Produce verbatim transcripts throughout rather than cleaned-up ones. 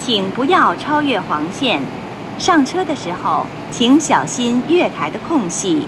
请不要超越黄线。上车的时候，请小心月台的空隙。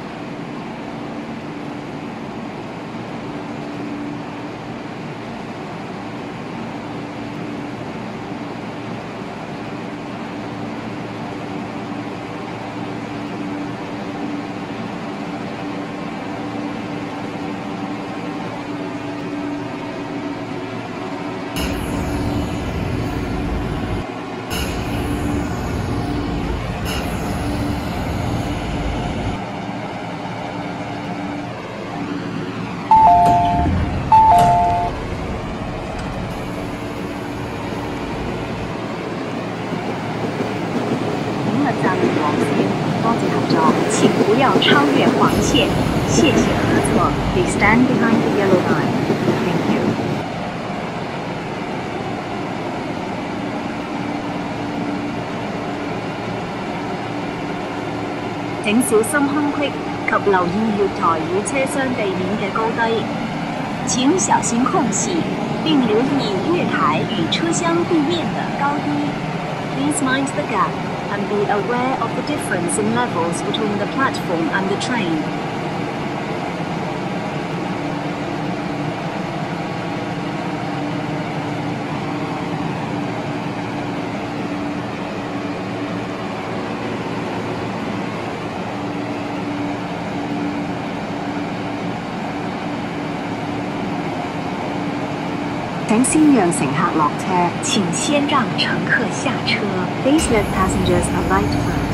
请不要超越黄线，谢谢合作。Please stand behind the yellow line. Thank you. 請小心空隙及留意月台與車廂地面嘅高低。請小心空隙，並留意月台與車廂地面的高低。Please mind the gap and be aware of the difference in levels between the platform and the train. 請先讓乘客落車，請先讓乘客下車。Please let passengers alight first.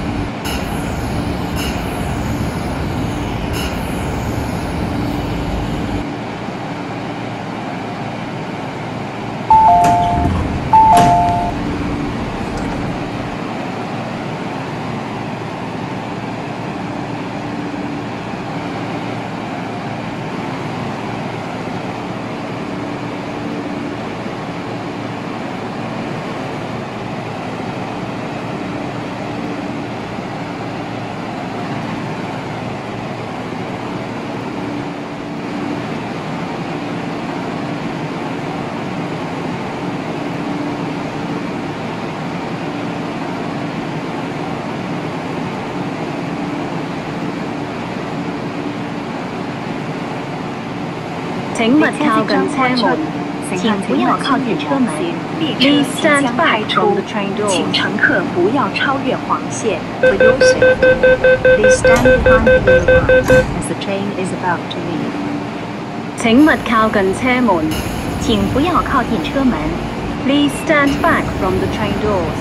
請勿靠近車門，請不要靠近車門。列車即將開出，請乘客不要超越黃線。For your safety, please stand behind the yellow line as the train is about to leave. 請勿靠近車門，請不要靠近車門。Please stand back from the train doors.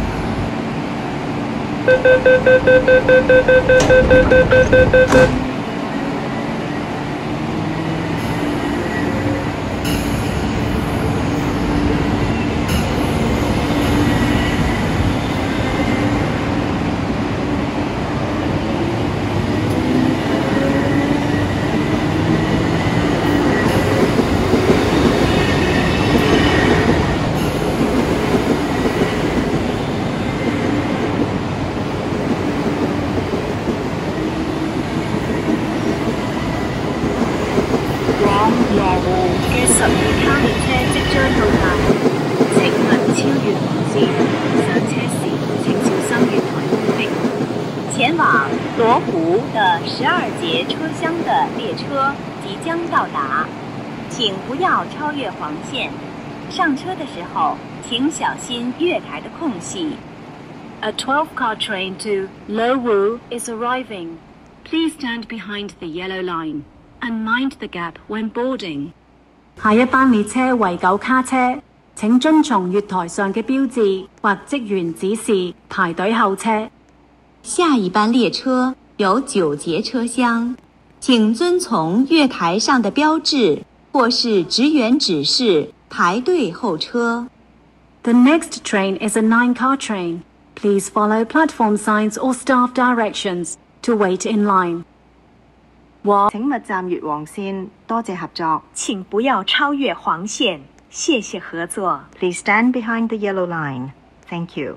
羅湖嘅十二卡列車即將到達，請勿超越黃線。上車時請小心月台空隙。前往羅湖的十二節車廂的列車即將到達，請不要超越黃線。上車的時候，請小心月台的空隙。A twelve-car train to Luowu is arriving. Please stand behind the yellow line and mind the gap when boarding. 下一班列車為九卡車，請遵從月台上嘅標誌或職員指示排隊候車。 下一班列車有九節車廂，請遵從月台上的標誌或是職員指示排隊候車。 The next train is a nine-car train. Please follow platform signs or staff directions to wait in line. 請勿站越黃線，多謝合作。請不要超越黃線，謝謝合作。Please stand behind the yellow line. Thank you.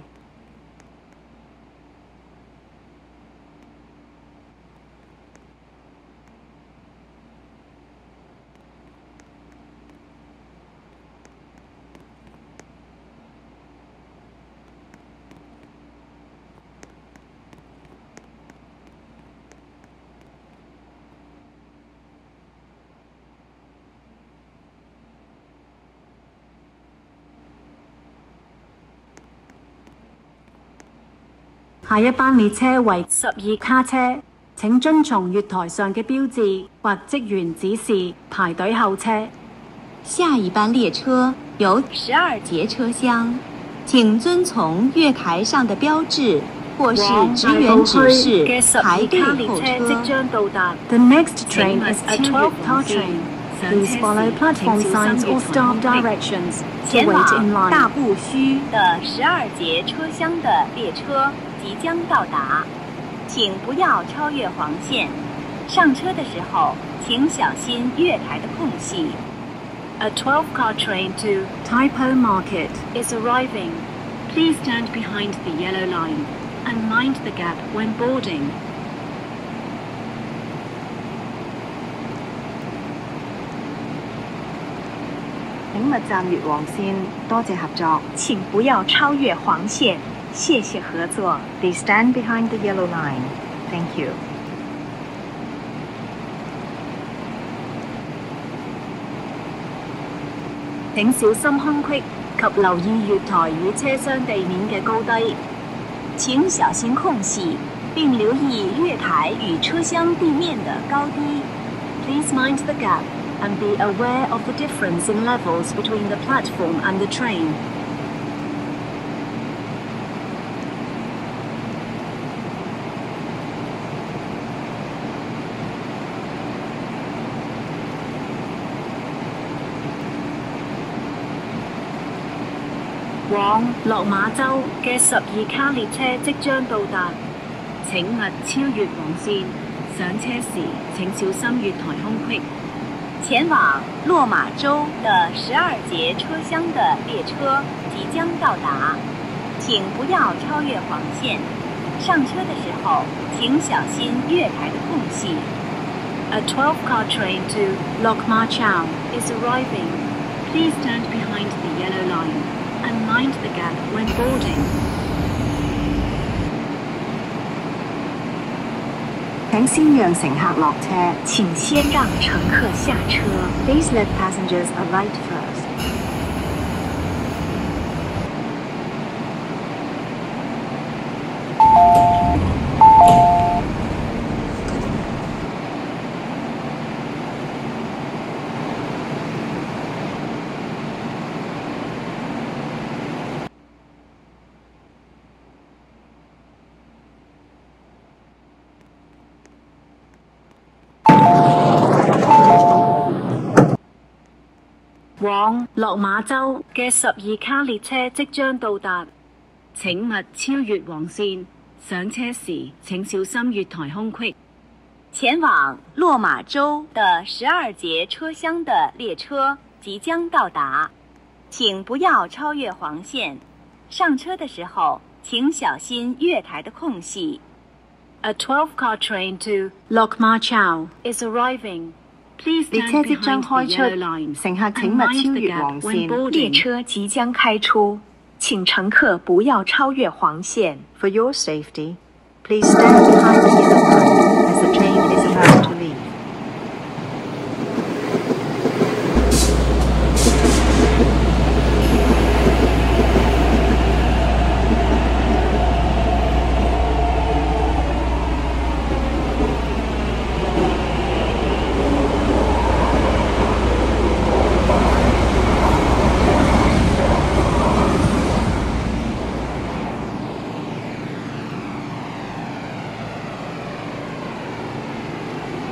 下一班列车为十二卡车，请遵从月台上嘅标志或职员指示排队候车。 下一班列车有十二节车厢，请遵从月台上的标志或是职员指示排队候车。 The next train is a twelve-car train. Please follow platform signs or staff directions to 前 wait in 往 line. 大步墟的十二节车厢的列车即将到达，请不要超越黄线。上车的时候，请小心月台的空隙。A twelve-car train to Typo Market is arriving. Please stand behind the yellow line and mind the gap when boarding. 请勿站越黄线，多谢合作。 请不要超越黄线，谢谢合作。 Please stand behind the yellow line. Thank you. 請小心空隙及留意月台與車廂地面嘅高低。請小心空隙，並留意月台與車廂地面的高低。Please mind the gap and be aware of the difference in levels between the platform and the train. 往落馬洲嘅十二卡列車即將到達，請勿超越黃線。上車時請小心月台空隙。前往落马洲的十二节车厢的列车即将到达，请不要超越黄线。上车的时候，请小心月台的空隙。A twelve-car train to Lok Ma Chau is arriving. Please stand behind the yellow line and mind the gap when boarding. 请先让乘客落车。 请先让乘客下车。 Please let passengers alight first. 往落馬洲嘅十二卡列車即將到達，請勿超越黃線。上車時請小心月台空隙。前往落馬洲的十二节車廂的列車即將到達，請不要超越黃線。上車的時候，請小心月台的空隙。A twelve-car train to Lok Ma Chau is arriving. Please 列 stand 車即將 behind the 開 yellow 出， line 乘客請 and 勿 mind 超 the 越 gap 黃 when 線。 boarding. 列車即將開出，請乘客不要超越黃線。 For your safety, please stand behind the yellow line as the train is about to leave. 請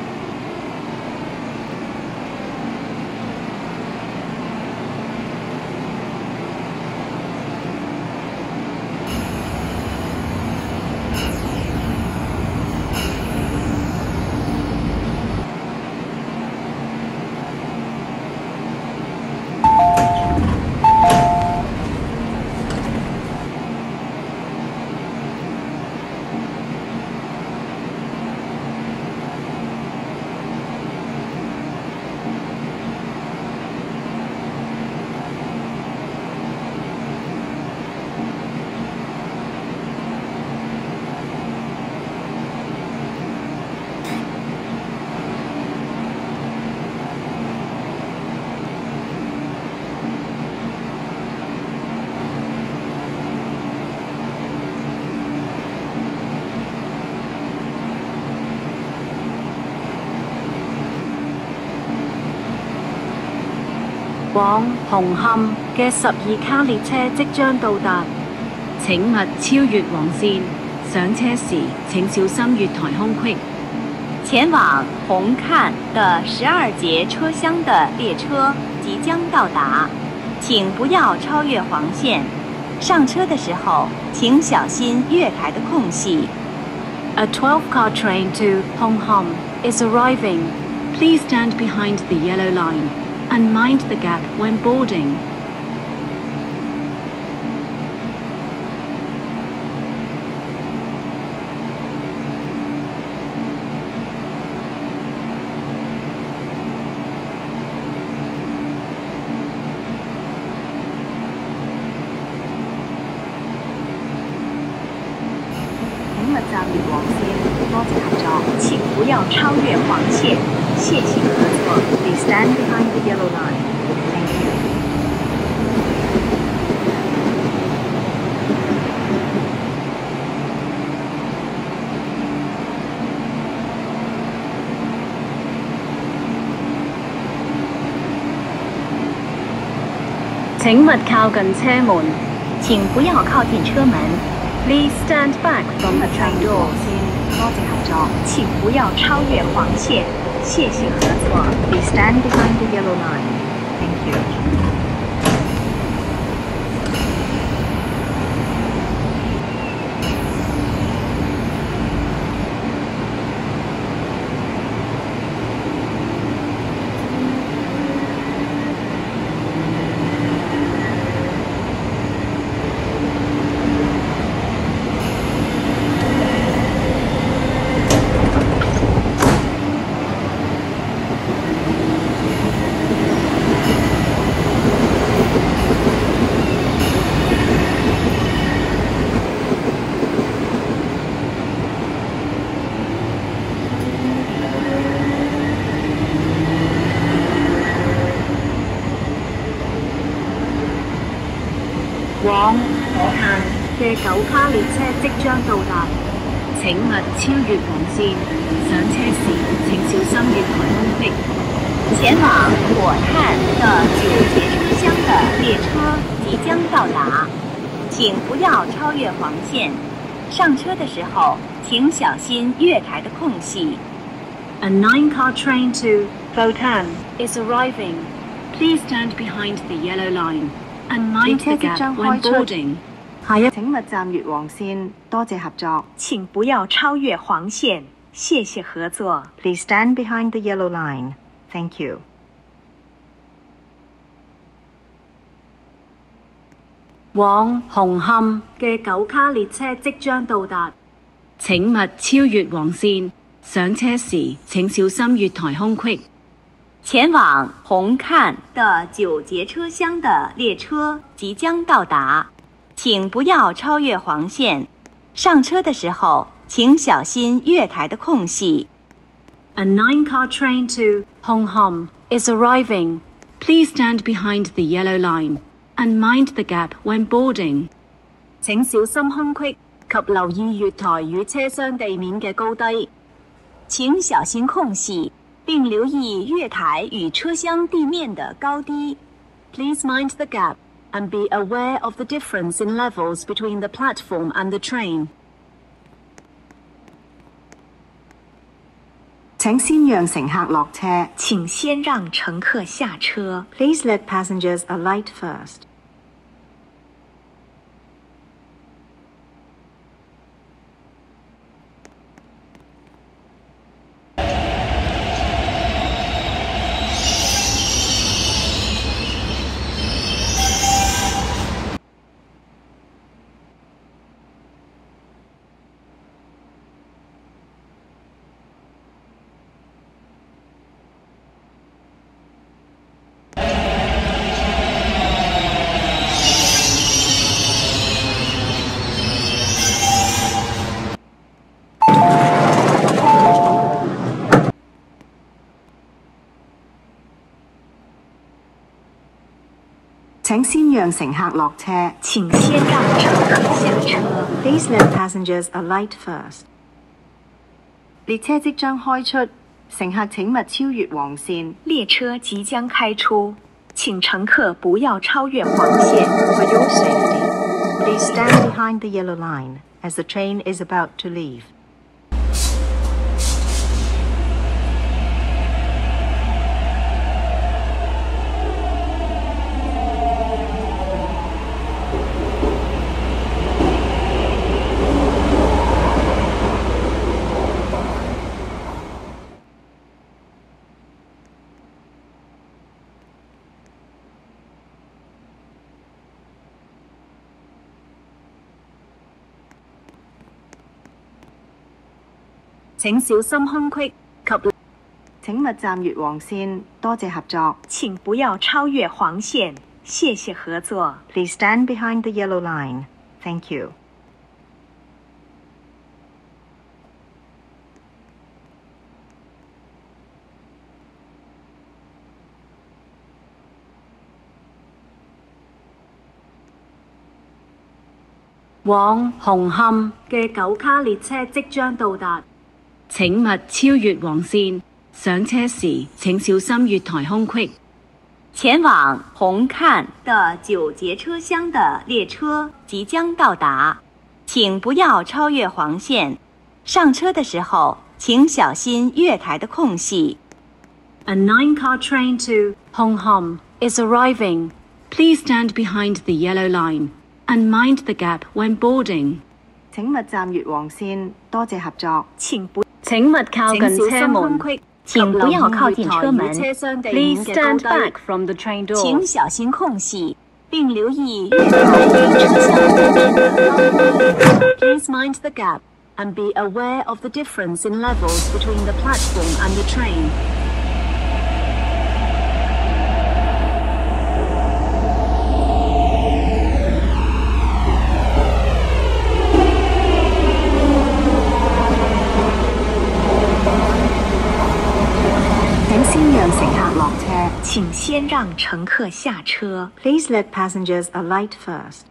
往紅磡嘅十二卡列車即將到達，請勿超越黃線。上車時請小心月台空隙。 前往红磡的十二节车厢的列车即将到达，请不要超越黄线。上车的时候，请小心月台的空隙。 A twelve-car train to Hong Kong is arriving. Please stand behind the yellow line and mind the gap when boarding. 请勿站越黃線，多謝合作。請不要超越黃線，謝謝合作。Please stand behind the yellow line. Thank you. 請勿靠近車門， 請不要靠近車門。 Please stand back from the train door. 多謝合作。請不要超越黃線，謝謝合作。Please stand behind the yellow line. Thank you. 往可限嘅九卡列車即將到達，請勿超越黃線。上車時請小心月台空隙。 前往火炭的九节车厢的列车即将到达，请不要超越黄线。上车的时候，请小心月台的空隙。 A nine-car train to Botan is arriving. Please stand behind the yellow line and mind the gap when boarding. 下一請勿站越黃線，多謝合作。 請不要超越黃線，謝謝合作。 Please stand behind the yellow line. Thank you. 往紅磡嘅九卡列車即將到達，請勿超越黃線。上車時請小心月台空隙。 前往红磡的九节车厢的列车即将到达，请不要超越黄线。上车的时候，请小心月台的空隙。 A nine-car train to Hong Kong is arriving. Please stand behind the yellow line and mind the gap when boarding. 請小心空隙及留意月台與車廂地面嘅高低。 請小心空隙，并留意月台与车厢地面的高低。 Please mind the gap and be aware of the difference in levels between the platform and the train. 請先讓乘客落車。 請先讓乘客下車。 Please let passengers alight first. 請先讓乘客落車。 請先讓乘客下車。 Please let passengers alight first. 列車即將開出，乘客請勿超越黃線。 列車即將開出， 请乘客不要超越黄线。 For your safety, please stand behind the yellow line as the train is about to leave. 請小心空隙及請勿站越黃線，多謝合作。 請不要超越黃線，謝謝合作。 Please stand behind the yellow line. Thank you. 往紅磡嘅九卡列車即將到達。請勿超越黃線，上車時請小心月台空隙。 前往紅磡的九節車廂的列車即將到達，請不要超越黃線。上車的時候，請小心月台的空隙。 A nine-car train to Hong Kong is arriving. Please stand behind the yellow line and mind the gap when boarding. 請勿站越黃線，多謝合作。 請不請勿靠近車門， 請不要靠近車門。 Please stand back from the train door. 請小心空隙，並留意月台與車廂的 Please mind the gap and be aware of the difference in levels between the platform and the train. 請先讓乘客下車。 Please let passengers alight first.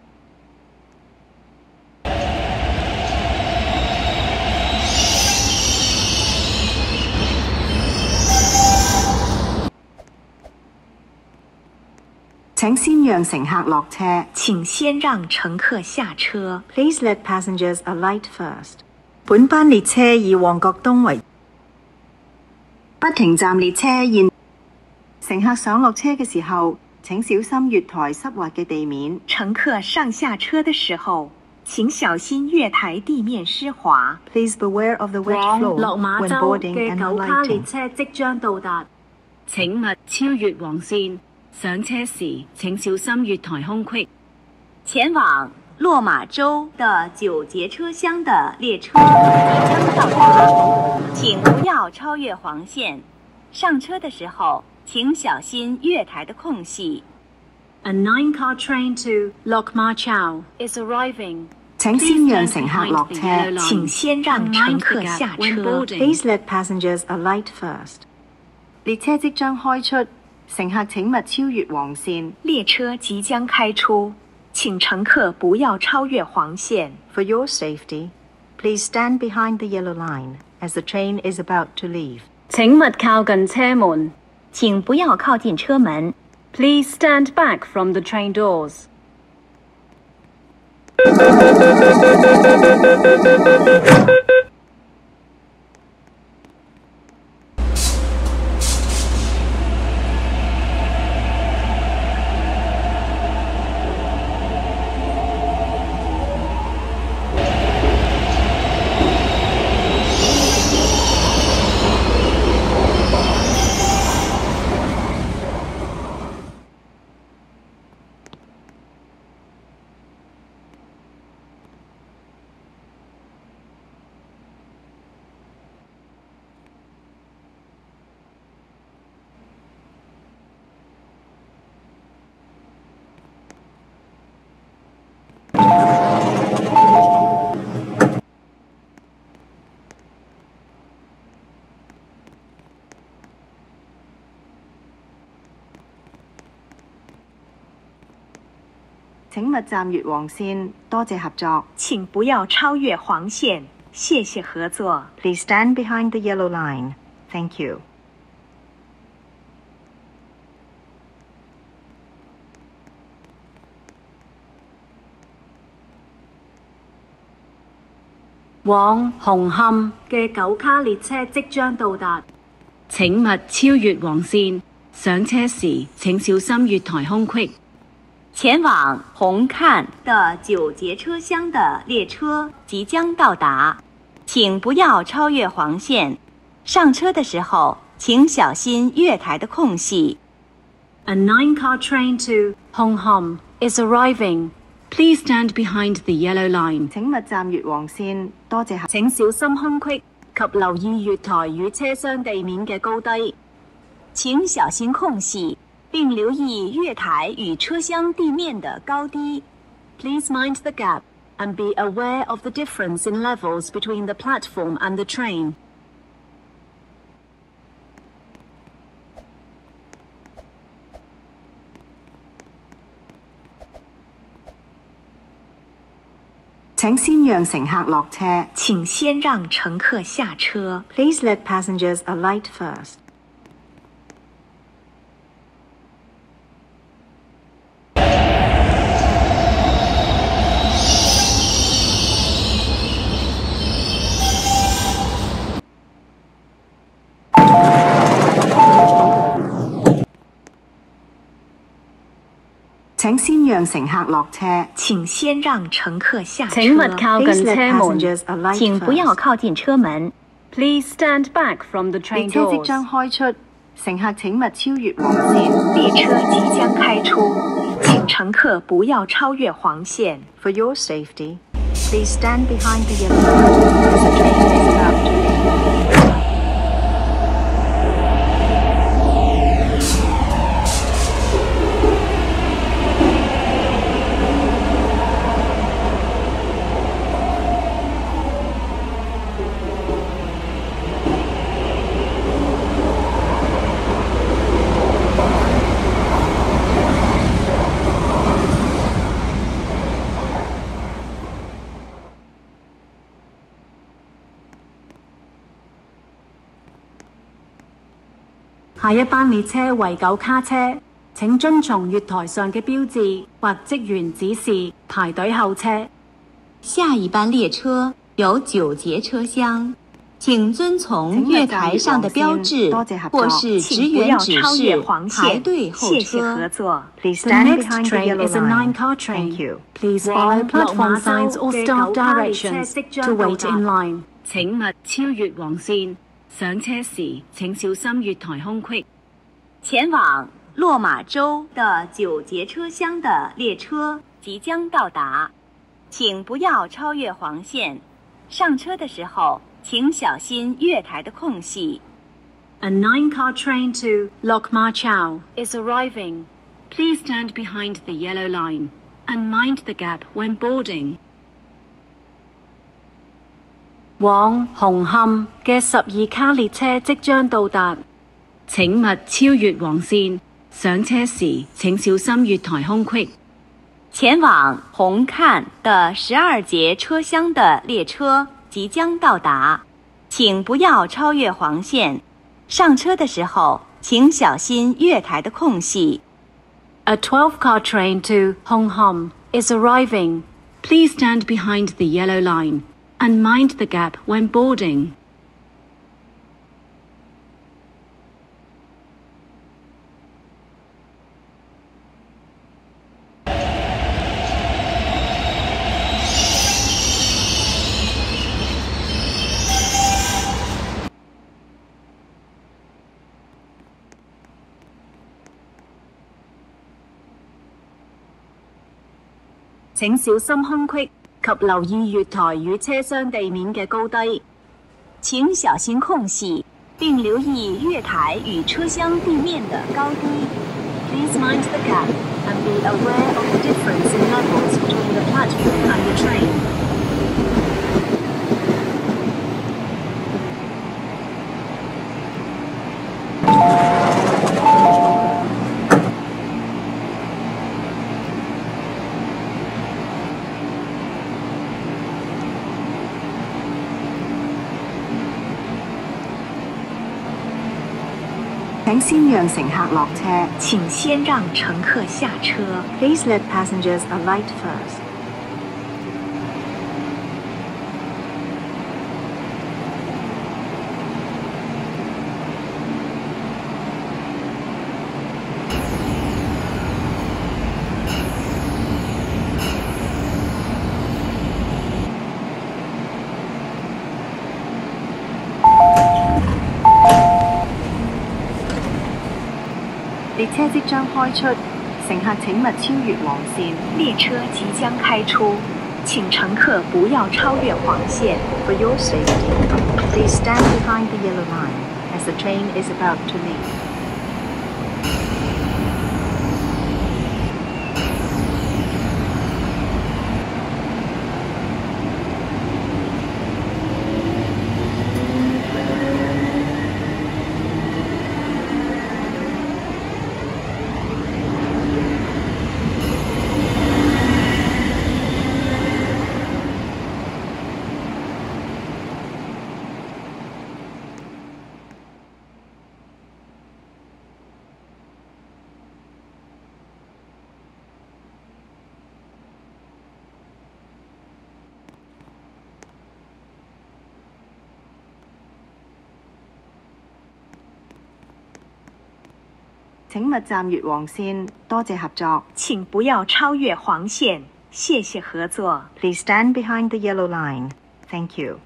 請先讓乘客落車。 請先讓乘客下車。 Please let passengers alight first. 本班列車以旺角東為不停站列車現。乘客上落車嘅時候，請小心月台濕滑嘅地面。 乘客上下車的時候，請小心月台地面濕滑。 Please beware of the wet floor 落馬 when 洲 boarding 嘅 and 九卡列 alighting. 車即將到達，請勿超越黃線。上車時請小心月台空隙。 前往落馬洲的九節車廂的列車即將到達，請不要超越黃線。上車的時候，請小心月台的空隙。 A nine-car train to Lok Ma Chau is arriving. 請先讓乘客落車。 請先讓乘客下車。 Please let passengers alight first. 列車即將開出，乘客請勿超越黃線。 列車即將開出，請乘客不要超越黃線。 For your safety, please stand behind the yellow line as the train is about to leave. 請勿靠近車門。 請不要靠近車門。 Please stand back from the train doors. 請勿站越黃線，多謝合作。 請不要超越黃線，謝謝合作。 Please stand behind the yellow line. Thank you. 往紅磡嘅九卡列車即將到達，請勿超越黃線。上車時請小心月台空隙。 前往红磡的九节车厢的列车即将到达，请不要超越黄线。上车的时候，请小心月台的空隙。 A nine-car train to Hong Kong is arriving. Please stand behind the yellow line. 請勿站越黃線，多謝。 請小心空隙及留意月台與車廂地面嘅高低。 請小心空隙，並留意月台與車廂地面的高低。 Please mind the gap and be aware of the difference in levels between the platform and the train. 請先讓乘客落車。 請先讓乘客下車。 Please let passengers alight first. 請先讓乘客落車。 請先讓乘客下車。 請勿靠近車門。 請不要靠近車門。 Please stand back from the train doors. 列車即將開出，乘客請勿超越黃線。 列車即將開出，請乘客不要超越黃線。 For your safety, please stand behind the yellow line as the train is about to leave. 下一班列車為九卡車，請遵從月台上嘅標誌或職員指示排隊候車。 下一班列車有九節車廂，請遵從月台上的標誌或是職員指示排隊候車。 The next train is a nine-car train. Please follow platform signs or staff directions to wait in line. 請勿超越黃線。上車時請小心月台空隙。 前往落馬洲的九節車廂的列車即將到達，請不要超越黃線。上車的時候，請小心月台的空隙。 A nine-car train to Lok Ma Chau is arriving. Please stand behind the yellow line and mind the gap when boarding. 往紅磡嘅十二卡列車即將到達，請勿超越黃線。上車時請小心月台空隙。 前往紅磡的十二節車廂的列車即將到達，請不要超越黃線。上車的時候，請小心月台的空隙。 A twelve-car train to Hong Kong is arriving. Please stand behind the yellow line and mind the gap when boarding. 請小心空隙及留意月台與車廂地面嘅高低。 請小心空隙，並留意月台與車廂地面的高低。 Please mind the gap and be aware of the difference in levels between the platform and the train. 請先讓乘客落車。 請先讓乘客下車。 Please let passengers alight first. 車即將開出，乘客請勿超越黃線。 列車即將開出，請乘客不要超越黃線。 For your safety, please stand behind the yellow line as the train is about to leave. 請勿站越黃線，多謝合作。 請不要超越黃線，謝謝合作。 Please stand behind the yellow line. Thank you.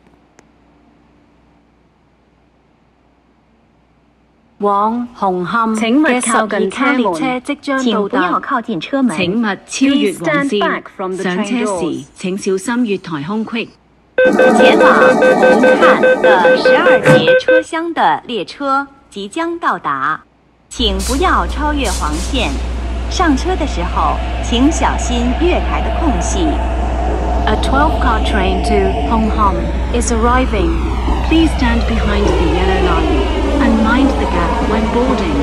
往紅磡嘅十二卡列車即將到達， 請不要靠近車門。 請勿超越黃線。上車時請小心月台空隙。 前往紅磡的十二節車廂的列車即將到達。請不要超越黃線。上車的時候，請小心月台的空隙。 A twelve-car train to Hong Kong is arriving. Please stand behind the yellow line and mind the gap when boarding.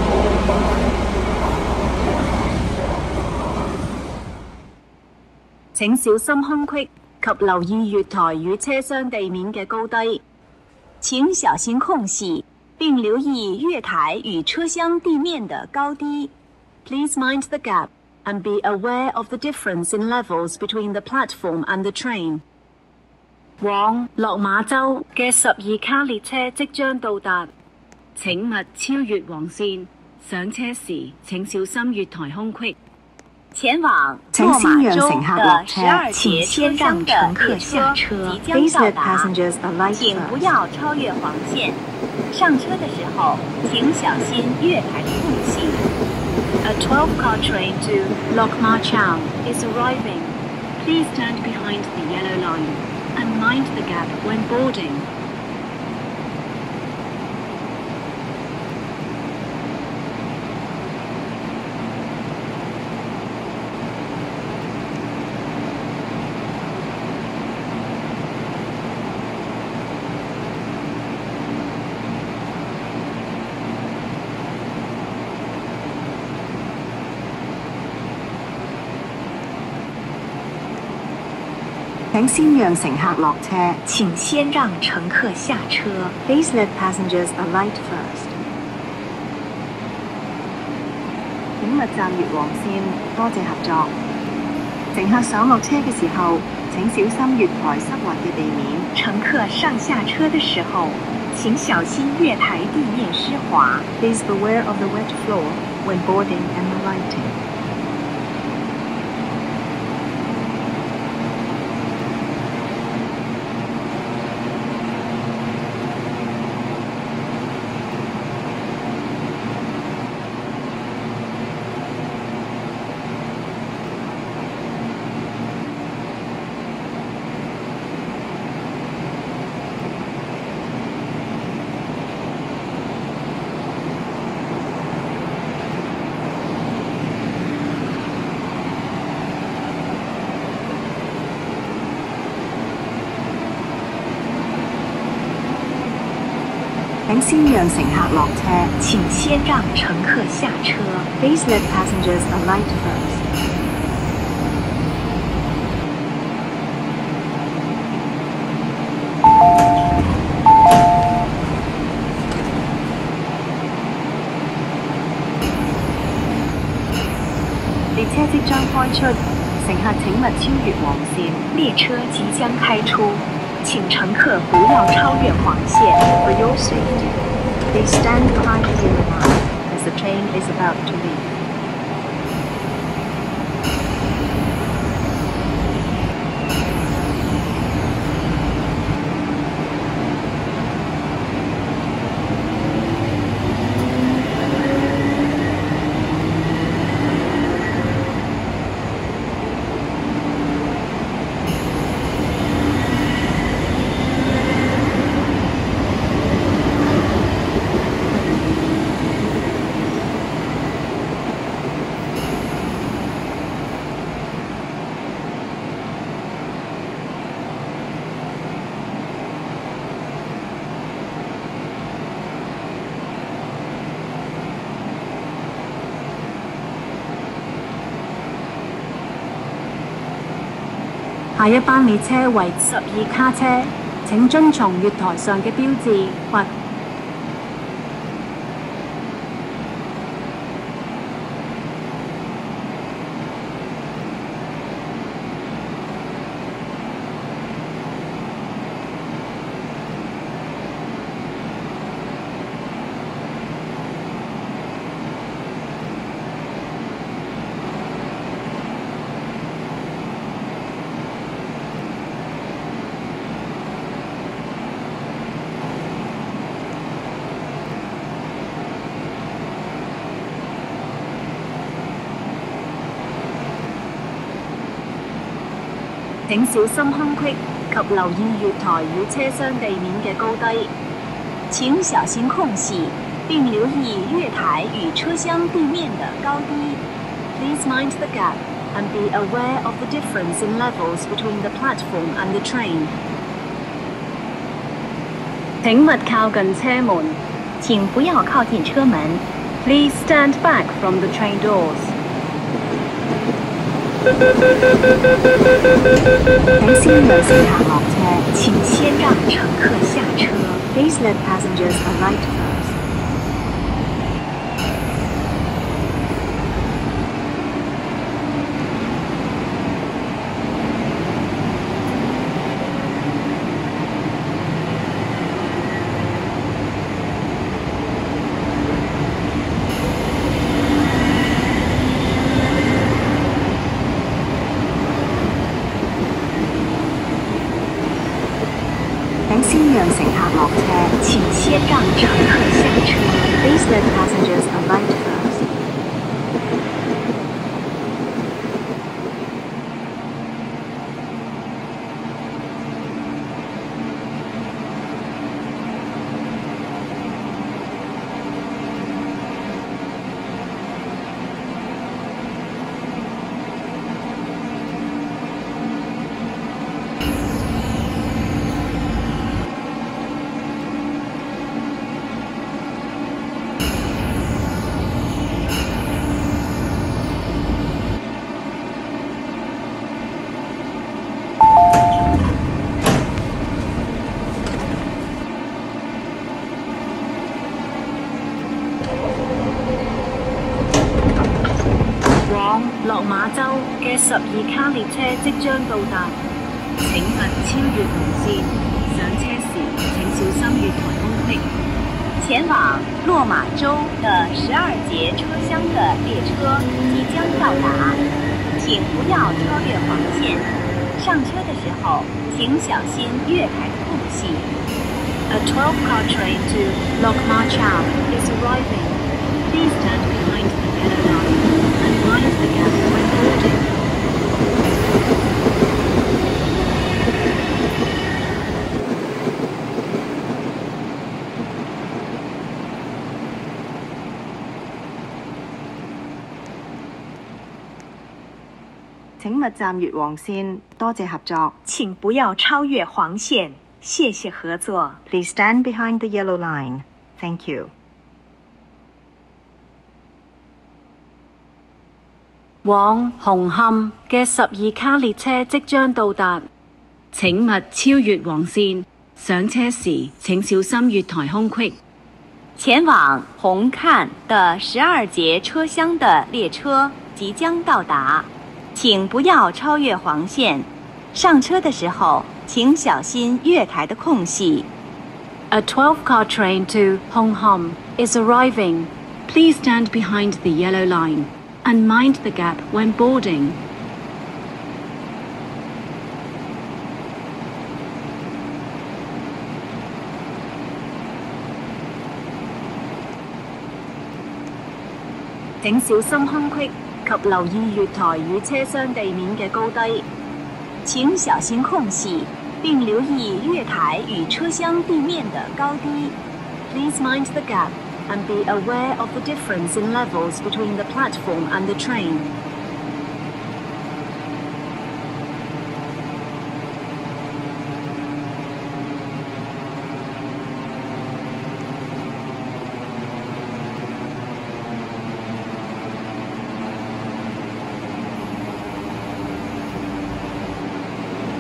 請小心空隙及留意月台與車廂地面嘅高低。 請小心空隙。並留意月台與車廂地面的高低。 Please mind the gap and be aware of the difference in levels between the platform and the train. 往落馬洲嘅十二卡列車即將到達，請勿超越黃線。上車時請小心月台空隙。 前往請先讓乘客落車， 請先讓乘客下車。 Please let passengers alight first. 請不要超越黃線。上車的時候，請小心月台的空隙。 A twelve-car train to Lok Ma Chau is arriving. Please stand behind the yellow line and mind the gap when boarding. 請先讓乘客落車， 請先讓乘客下車。 Please let passengers alight first. 請勿站越黃線，多謝合作。乘客上落車嘅時候，請小心月台濕滑嘅地面。 乘客上下車的時候，請小心月台地面濕滑。 Please beware of the wet floor when boarding and alighting. 請先讓乘客落車， 請先讓乘客下車。 Please let passengers alight first. 列車即將開出，乘客請勿超越黃線。 列車即將開出。請乘客不要超越黃線。 For your safety, please stand behind the yellow line as the train is about to leave. 列下一班列車為十二卡車，請遵從月台上嘅標誌或請小心空隙及留意月台與車廂地面嘅高低。請小心空隙，並留意月台與車廂地面的高低。Please mind the gap and be aware of the difference in levels between the platform and the train. 請勿靠近車門。 請不要靠近車門。 Please stand back from the train doors. 請先讓乘客落車。 請先讓乘客下車。 Please let passengers alight first. 請先讓乘客落車。 請先讓乘客下車。 Please let passengers alight first. 落馬洲嘅十二卡列車即將到達，請勿超越紅線。上車時請小心月台空隙。 前往落馬洲的十二節車廂的列車即將到達，請不要超越黃線。上車的時候請小心月台的空隙。 A twelve-car train to Lok Ma Chau is arriving. Please stand behind the yellow line and mind the gap when boarding. 請勿站越黃線，多謝合作。 請不要超越黃線，謝謝合作。 Please stand behind the yellow line. Thank you. 往紅磡嘅十二卡列車即將到達，請勿超越黃線。上車時請小心月台空隙。 前往紅磡的十二節車廂的列車即將到達，請不要超越黃線。上車的時候請小心月台的空隙。 A twelve-car train to Hong Kong is arriving. Please stand behind the yellow line and mind the gap when boarding. 請小心空隙及留意月台與車廂地面嘅高低。 請小心空隙，並留意月台與車廂地面的高低。 Please mind the gap and be aware of the difference in levels between the platform and the train. 請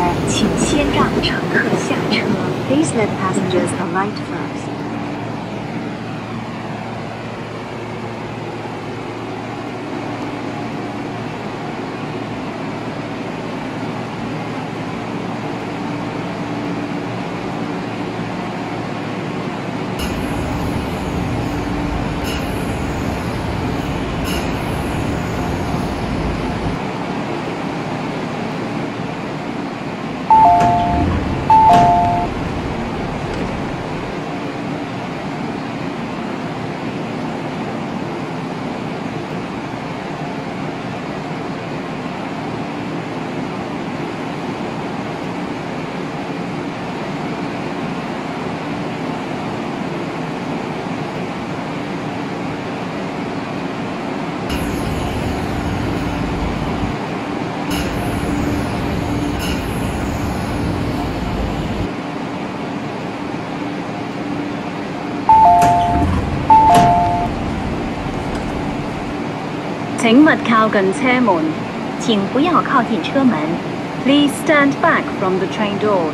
请先让乘客下车。 Please let passengers alight first. 請勿靠近車門。 请不要靠近车门。 Please stand back from the train doors.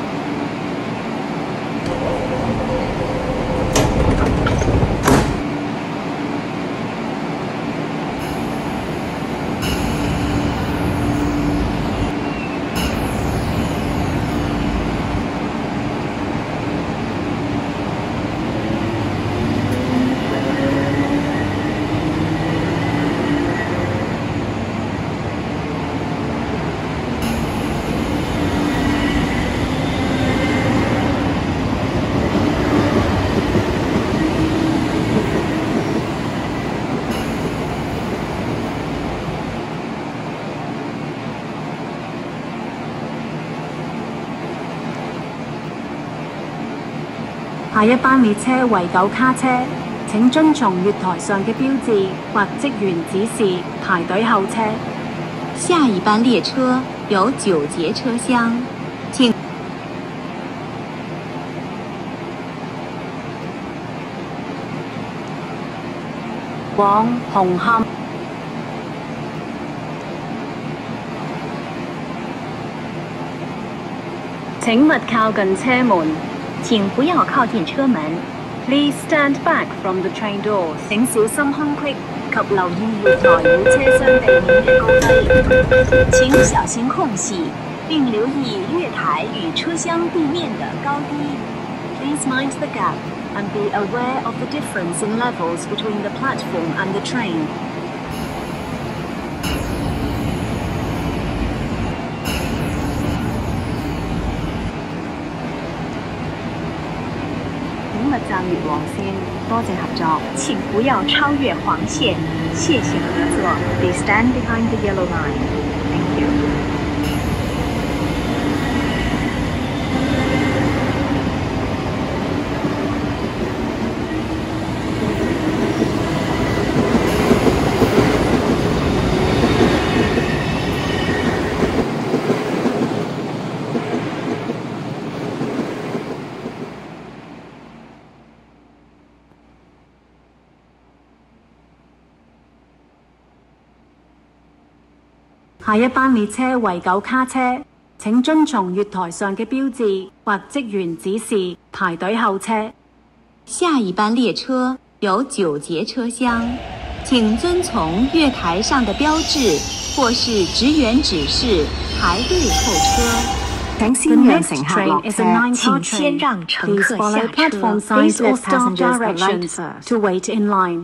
下一班列車為九卡車，請遵從月台上嘅標誌或職員指示排隊候車。 下一班列車有九節車廂，請往紅磡。請勿靠近車門。 请不要靠近车门。 Please stand back from the train doors. 请小心空隙及留意月台與車廂地面嘅高低。請小心空隙，並留意月台與車廂地面的高低。Please mind the gap and be aware of the difference in levels between the platform and the train. 請勿站越黃線，多謝合作。 請不要超越黃線，謝謝合作。 Please stand behind the yellow line. Thank you. 下一班列車為九卡車，請遵從月台上嘅標誌或職員指示排隊候車。 下一班列車有九節車廂，請遵從月台上的標誌或是職員指示排隊候車。 請先讓乘客落車， 請先讓乘客下車。 Please or staff directions to wait in line.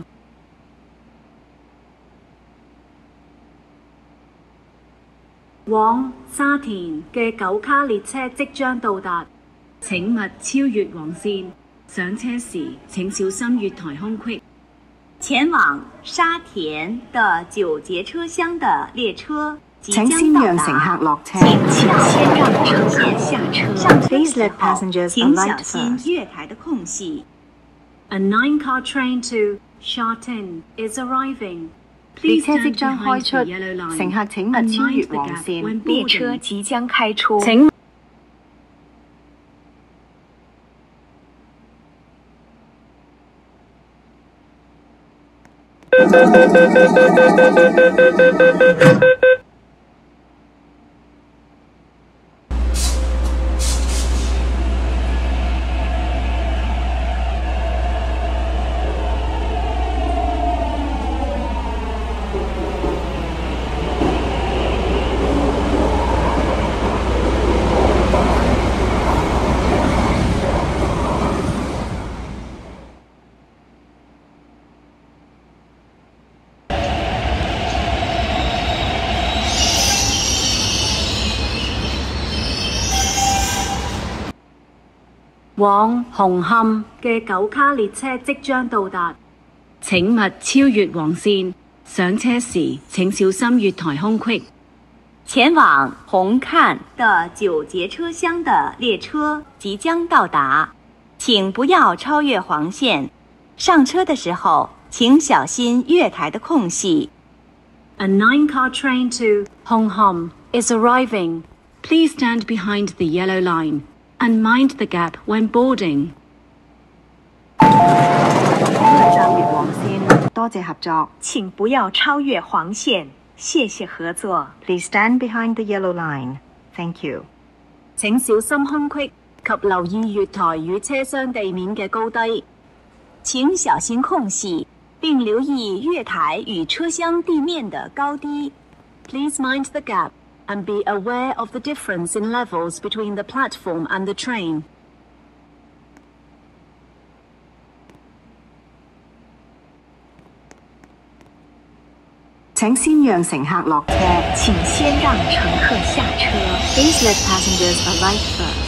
往沙田嘅九卡列車即將到達，請勿超越黃線。上車時請小心月台空隙。 前往沙田的九節車廂的列車即請將到先讓乘達， 客落車。 請先讓乘客下車。上車 Please 時 let 候， passengers 請 alight 小心 first. 月台的空隙。 A nine-car train to Sha Tin is arriving. 列 Please 車即 stand 將 behind 開 the 出， yellow line 乘客請勿 and 超越 mind the 黃 gap 線。 when 列 boarding. 車即將開出。 請往紅磡嘅九卡列車即將到達，請勿超越黃線。上車時請小心月台空隙。 前往红磡的九节车厢的列车即将到达，请不要超越黄线。上车的时候，请小心月台的空隙。 A nine-car train to Hong Kong is arriving. Please stand behind the yellow line and mind the gap when boarding. 站越黃線，多謝合作。 請不要超越黃線，謝謝合作。 Please stand behind the yellow line. Thank you. 請小心空隙及留意月台與車廂地面嘅高低。 請小心空隙，並留意月台與車廂地面的高低。 Please mind the gap and be aware of the difference in levels between the platform and the train. 請先讓乘客落車。 請先讓乘客下車。 Please let passengers alight first.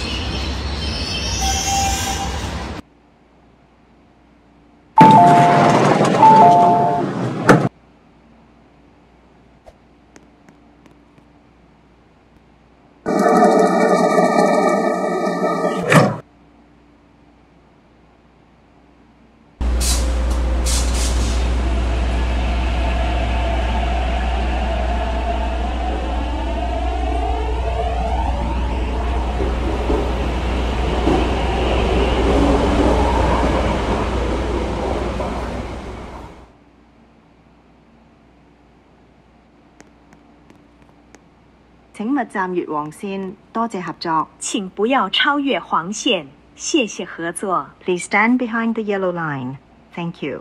請勿站越黃線，多謝合作。 請不要超越黃線，謝謝合作。 Please stand behind the yellow line. Thank you.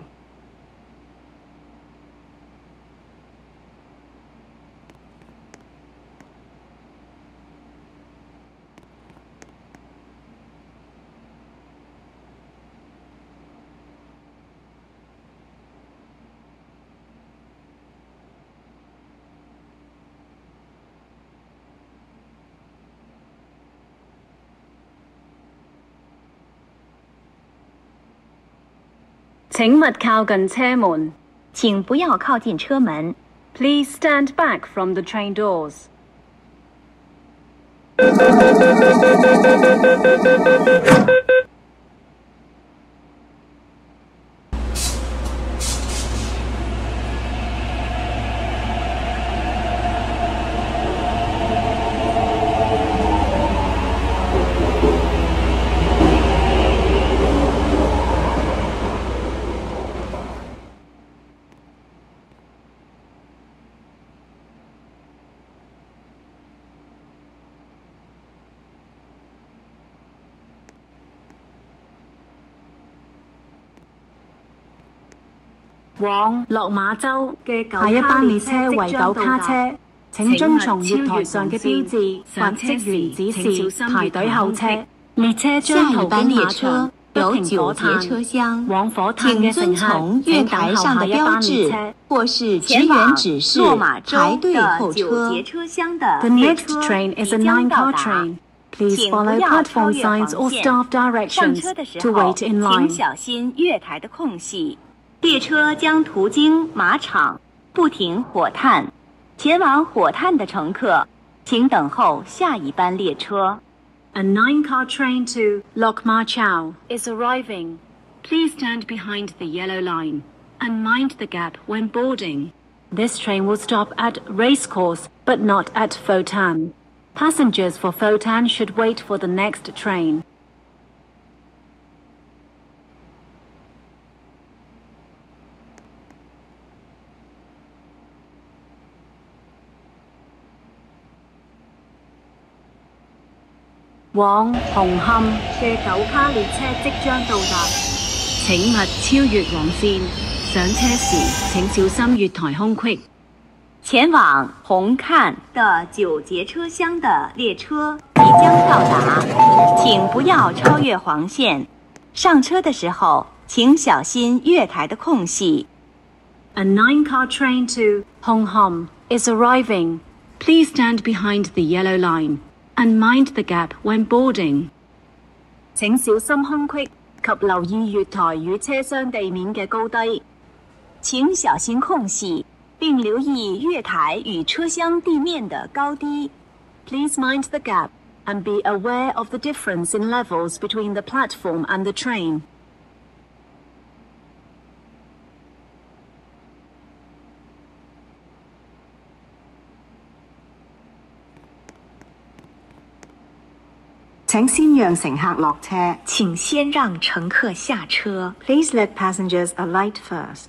請勿靠近車門， 請不要靠近車門。 Please stand back from the train doors. 往落馬洲嘅下一班列車為九卡車，請遵從月台上嘅標誌或職員指示排隊候車。列車將途經馬場，有九節車廂往火炭嘅乘客請等候下一班列車， 或是職員指示排隊候車。 The next train is a nine-car train. Please follow platform signs or staff directions to wait in line. 請小心月台的空隙。列車將途經馬場，不停火炭。前往火炭的乘客，請等候下一班列車。 A nine-car train to Lok Ma Chau is arriving. Please stand behind the yellow line and mind the gap when boarding. This train will stop at Racecourse, but not at Pho Tan. Passengers for Pho Tan should wait for the next train. 往紅磡嘅九卡列車即將到達，請勿超越黃線。上車時請小心月台空隙。 前往紅磡的九節車廂的列車即將到達，請不要超越黃線。上車的時候，請小心月台的空隙。 A nine-car train to Hong Kong is arriving. Please stand behind the yellow line and mind the gap when boarding. 請小心空隙及留意月台與車廂地面嘅高低。 請小心空隙，並留意月台與車廂地面的高低。 Please mind the gap and be aware of the difference in levels between the platform and the train. 請先讓乘客落車。 請先讓乘客下車。 Please let passengers alight first.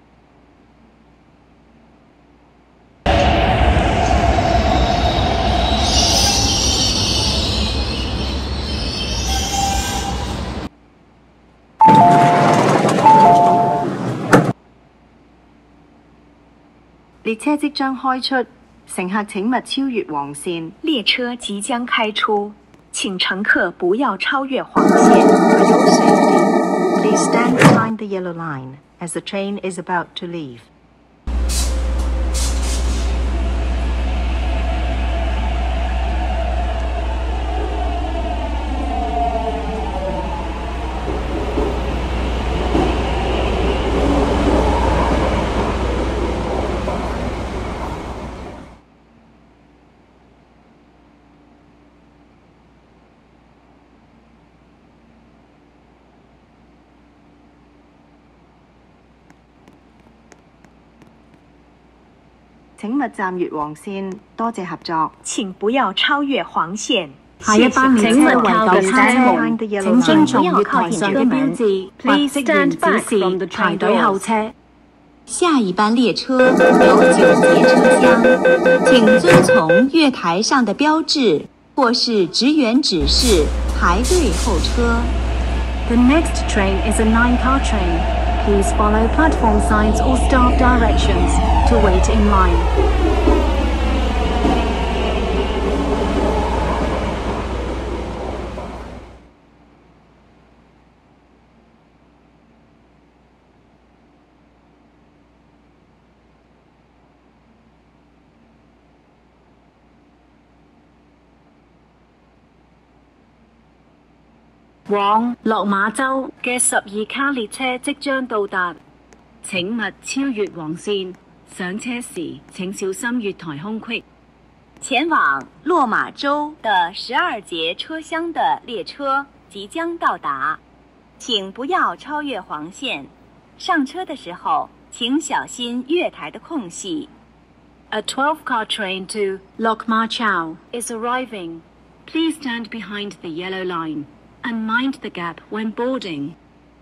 列車即將開出，乘客請勿超越黃線。 列車即將開出，請乘客不要超越黃線。 For your safety, please stand behind the yellow line as the train is about to leave. 請勿站越黃線，多謝合作。 請不要超越黃線。 下一班列車為九車門，請遵從月台上嘅標誌或職員指示排隊候車。 下一班列車有九節車廂，請遵從月台上的標誌或是職員指示排隊候車。 The next train is a nine-car train. Please follow platform signs or staff directions to wait in line. 往落馬洲嘅十二卡列車即將到達，請勿超越黃線。上車時請小心月台空隙。 前往落馬洲的十二節車廂的列車即將到達，請不要超越黃線。上車的時候請小心月台的空隙。 A twelve-car train to Lok Ma Chau is arriving. Please stand behind the yellow line and mind the gap when boarding.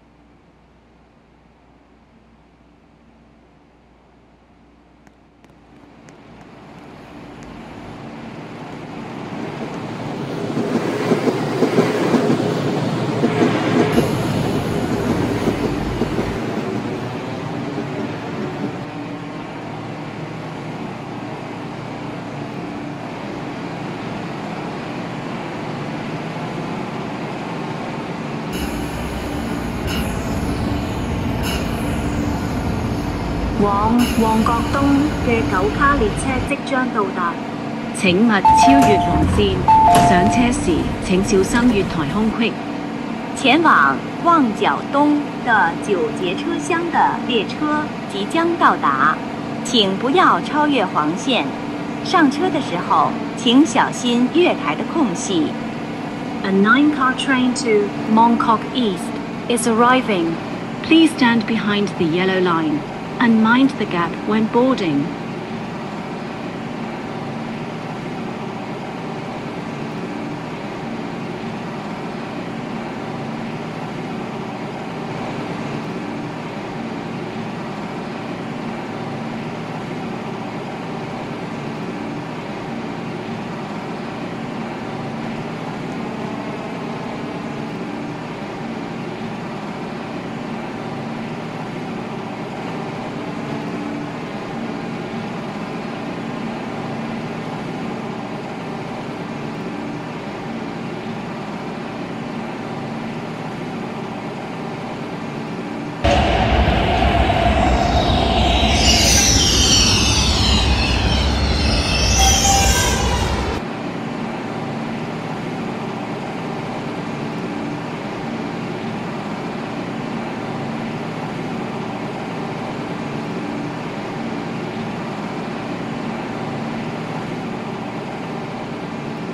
往旺角東嘅九卡列車即將到達，請勿超越黃線。上車時請小心月台空隙。 前往旺角東的九節車廂的列車即將到達，請不要超越黃線。上車的時候請小心月台的空隙。 A nine-car train to Mongkok East is arriving. Please stand behind the yellow line and mind the gap when boarding.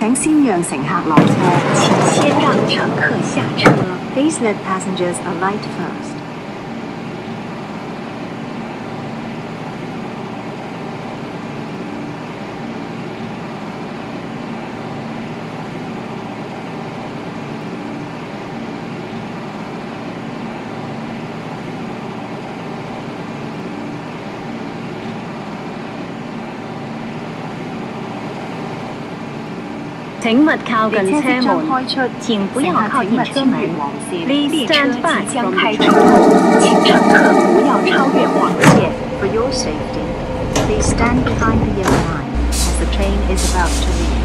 請先讓乘客落車。 請先讓乘客下車。 Please let passengers alight first. 請勿靠近車車即將門。 開出， 請不要靠近車門。列 Please 車 stand 即 back 將 from 開 the 出， train. 請乘客不要超越黃線。 For your safety, please stand behind the yellow line as the train is about to leave.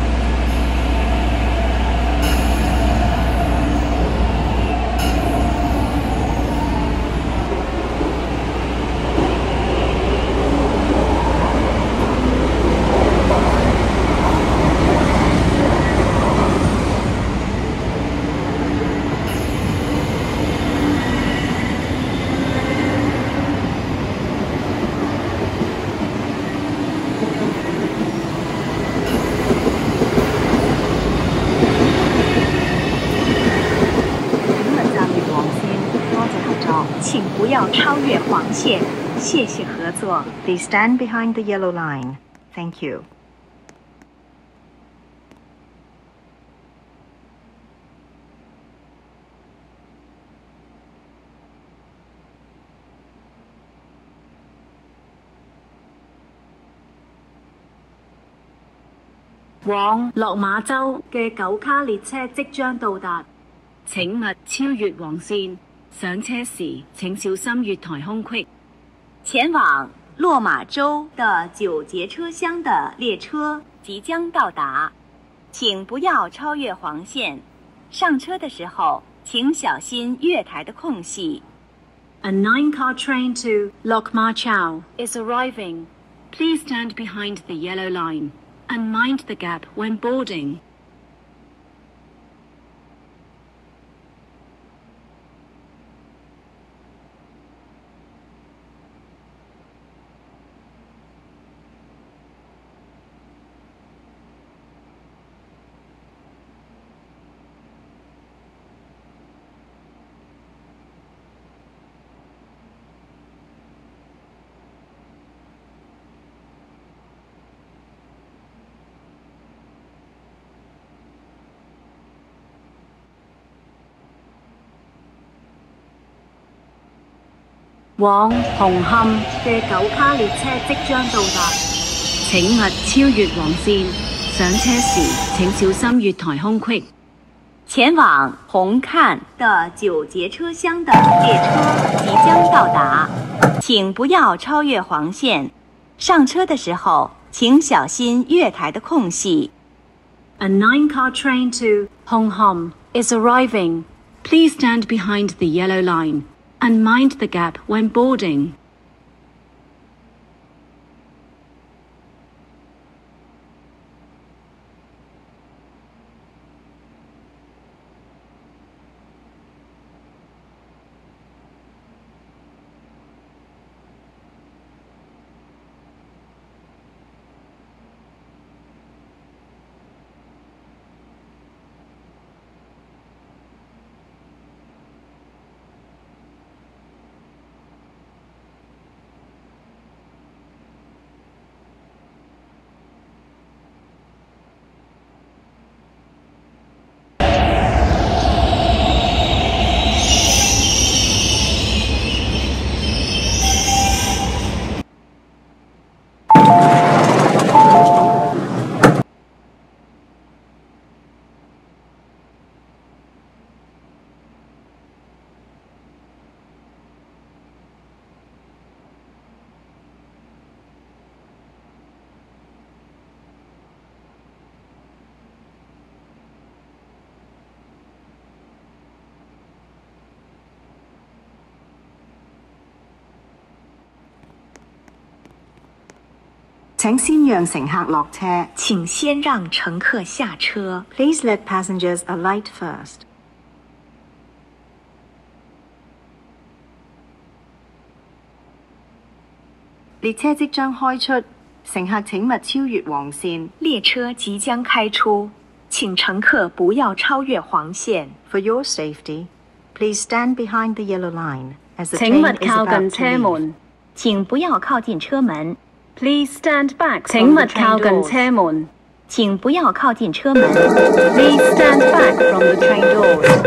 請不要超越黃線，謝謝合作。 Please stand behind the yellow line. Thank you. 往落馬洲嘅九卡列車即將到達，請勿超越黃線。上車時請小心月台空隙。 前往落馬洲的九節車廂的列車即將到達，請不要超越黃線。上車的時候，請小心月台的空隙。 A nine-car train to Lok Ma Chau is arriving. Please stand behind the yellow line and mind the gap when boarding. 往紅磡嘅九卡列車即將到達，請勿超越黃線。上車時請小心月台空隙。 前往紅磡的九節車廂的列車即將到達，請不要超越黃線。上車的時候，請小心月台的空隙。 A nine-car train to Hong Kong is arriving. Please stand behind the yellow line and mind the gap when boarding. 請先讓乘客落車。 請先讓乘客下車。 Please let passengers alight first. 列車即將開出， 乘客請勿超越黃線。 列車即將開出，請乘客不要超越黃線。 For your safety, please stand behind the yellow line as the 請勿 train is 靠近 about to 車 leave. 門。 請不要靠近車門。 Please stand back 請 from 勿 the train 靠近 doors. 車門。 請不要靠近車門。 Please stand back from the train doors.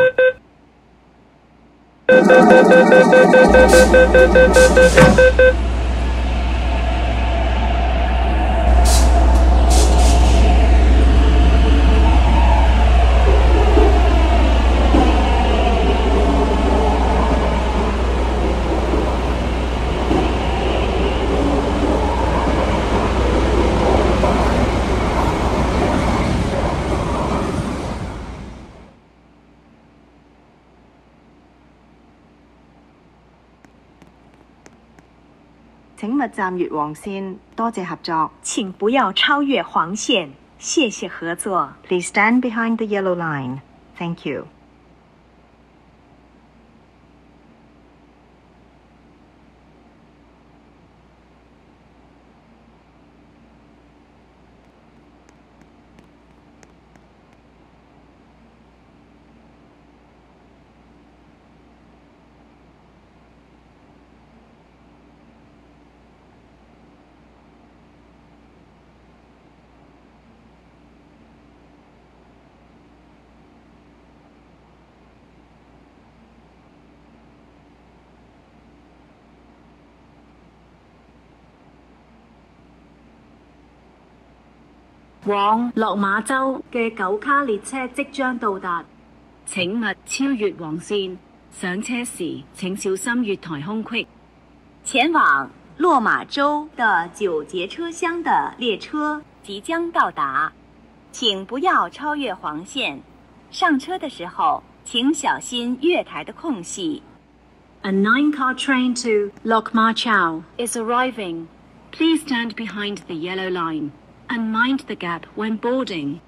請勿站越黃線，多謝合作。 請不要超越黃線，謝謝合作。 Please stand behind the yellow line. Thank you. 往落馬洲嘅九卡列車即將到達，請勿超越黃線。上車時請小心月台空隙。 前往落馬洲的九節車廂的列車即將到達，請不要超越黃線。上車的時候，請小心月台的空隙。 A nine-car train to Lok Ma Chau is arriving. Please stand behind the yellow line and mind the gap when boarding.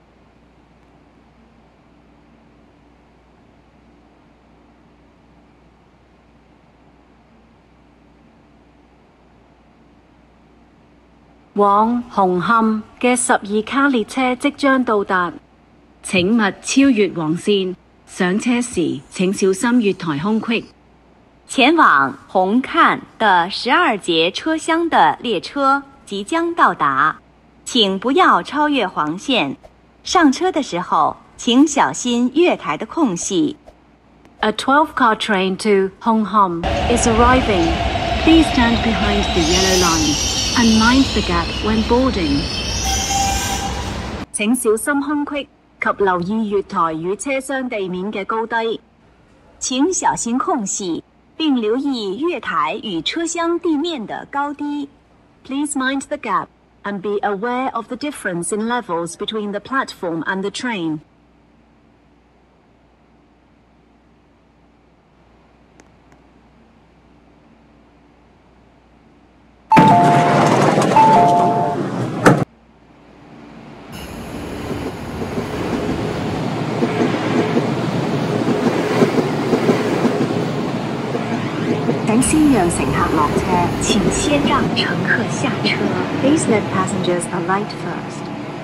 往紅磡嘅十二卡列車即將到達，請勿超越黃線。上車時請小心月台空隙。 前往紅磡的十二節車廂的列車即將到達，請不要超越黃線。上車的時候，請小心月台的空隙。 A twelve-car train to Hong Kong is arriving. Please stand behind the yellow line and mind the gap when boarding. 請小心空隙及留意月台與車廂地面嘅高低。 請小心空隙，並留意月台與車廂地面的高低。 Please mind the gap and be aware of the difference in levels between the platform and the train. 請先讓乘客落車。 請先讓乘客下車。 Please let passengers alight first.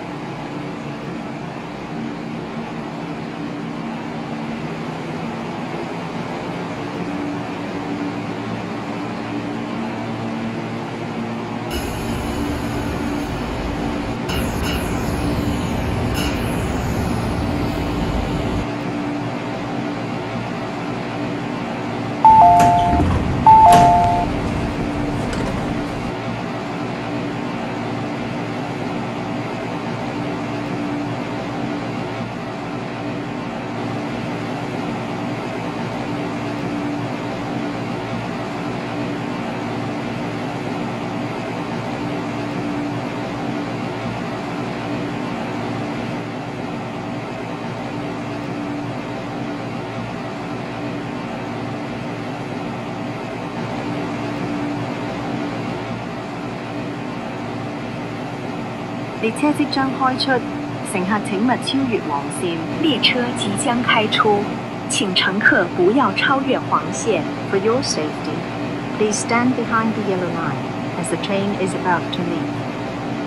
列車即將開出，乘客請勿超越黃線。 列車即將開出，請乘客不要超越黃線。 For your safety, please stand behind the yellow line as the train is about to leave.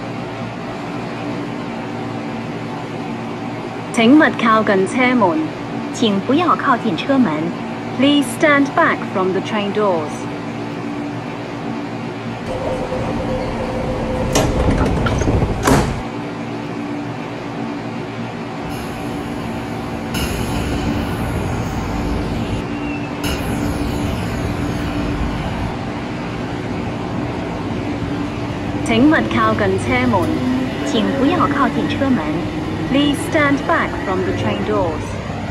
請勿靠近車門。 請不要靠近車門。 Please stand back from the train doors. 請勿靠近車門。 請不要靠近車門。 Please stand back from the train doors.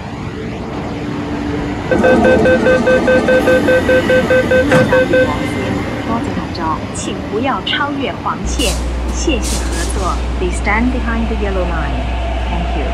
多謝合作。 請不要超越黃線，謝謝合作。 Please stand behind the yellow line. Thank you.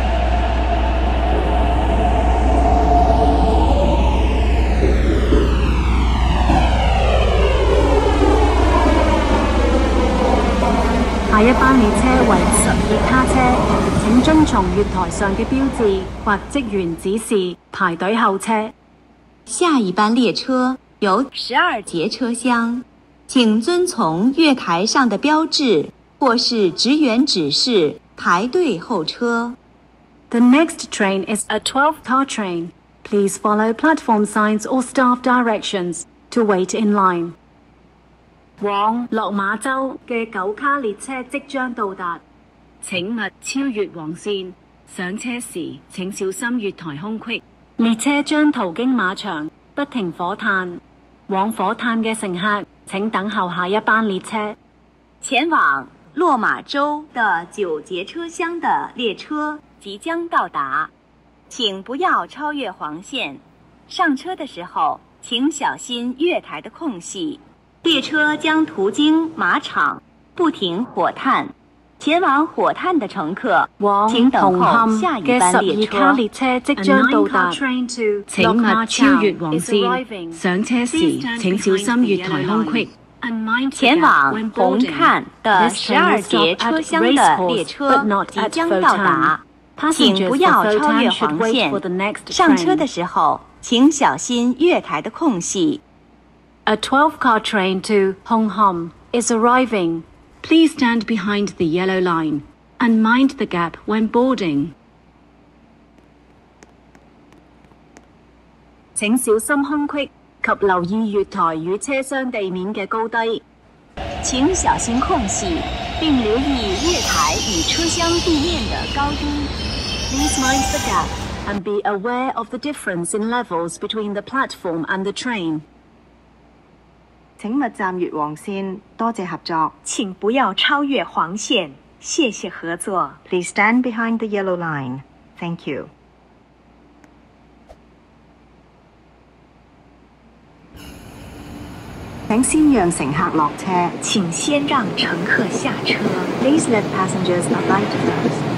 下一班列車為十二卡車，請遵從月台上嘅標誌或職員指示排隊候車。 下一班列車有十二節車廂，請遵從月台上的標誌或是職員指示排隊候車。 The next train is a twelve-car train. Please follow platform signs or staff directions to wait in line. 往落馬洲嘅九卡列車即將到達，請勿超越黃線。上車時請小心月台空隙。列車將途經馬場，不停火炭。往火炭嘅乘客請等候下一班列車。 前往落馬洲的九節車廂的列車即將到達，請不要超越黃線。上車的時候請小心月台的空隙。列車將途經馬場，不停火炭。前往火炭的乘客，請等候下一班列車。 列車即將到達，請勿超越黃線。上車時請小心月台空隙。 前往紅磡的十二節車廂的列車即將到達，請不要超越黃線。上車的時候請小心月台的空隙。 A twelve-car train to Hong Kong is arriving. Please stand behind the yellow line and mind the gap when boarding. 請小心空隙及留意月台與車廂地面嘅高低。 請小心空隙，並留意月台與車廂地面的高低。 Please mind the gap and be aware of the difference in levels between the platform and the train. 請勿站越黃線，多謝合作。 請不要超越黃線，謝謝合作。 Please stand behind the yellow line. Thank you. 請先讓乘客落車。 請先讓乘客下車。 Please let passengers alight first.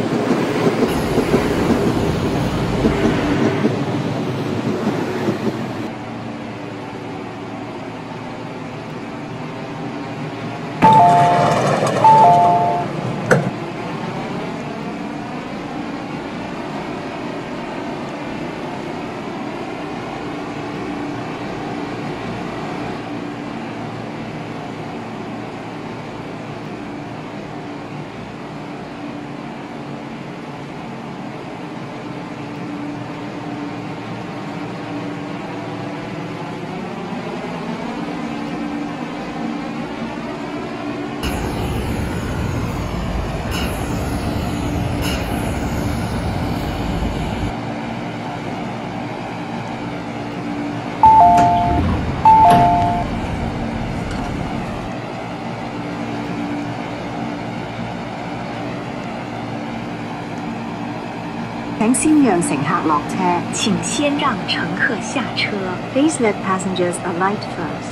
請先讓乘客落車。 請先讓乘客下車。 Please let passengers alight first.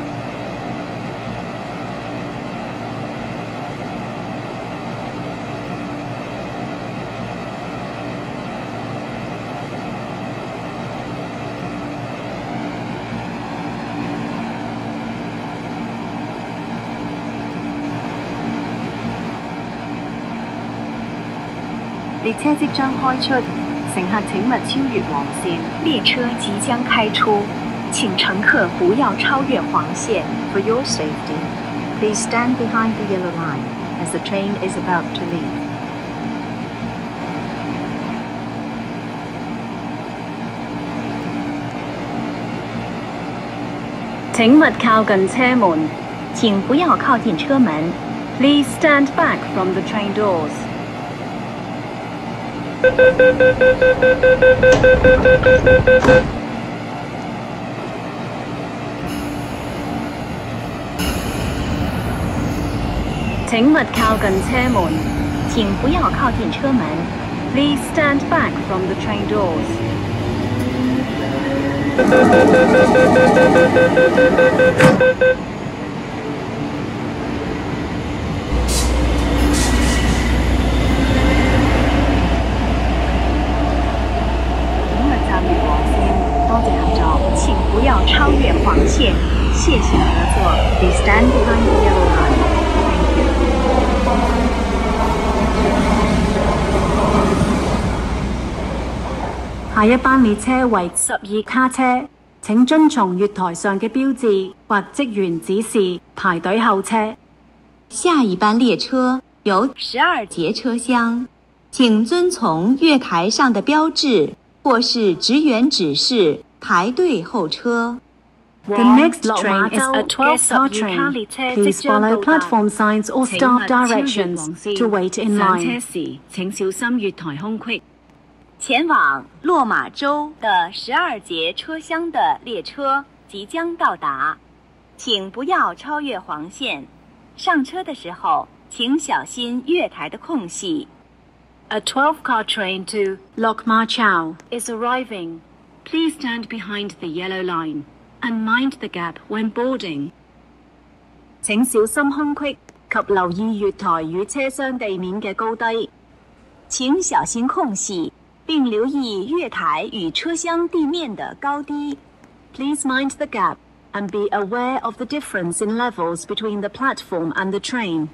列車即將開出，乘客請勿超越黃線。列車即將開出，請乘客不要超越黃線。 For your safety, please stand behind the yellow line as the train is about to leave. 請勿靠近車門。 請不要靠近車門。 Please stand back from the train doors. 請勿靠近車門。 請不要靠近車門。 Please stand back from the train doors. 请不要超越黄线，谢谢合作。Please stand behind the yellow line. Thank you. 下一班列車為十二卡車，請遵從月台上嘅標誌或職員指示排隊候車。 下一班列車有十二節車廂，請遵從月台上的標誌或是職員指示。排隊候車。 The next train is a twelve-car train. Please follow platform signs or staff directions to wait in line. 上車時請小心月台空隙。 前往落馬洲的十二節車廂的列車即將到達，請不要超越黃線。上車的時候，請小心月台的空隙。 A twelve-car train to Lok Ma Chau is arriving. Please stand behind the yellow line and mind the gap when boarding. 請小心空隙及留意月台與車廂地面嘅高低。 請小心空隙，並留意月台與車廂地面的高低。 Please mind the gap and be aware of the difference in levels between the platform and the train.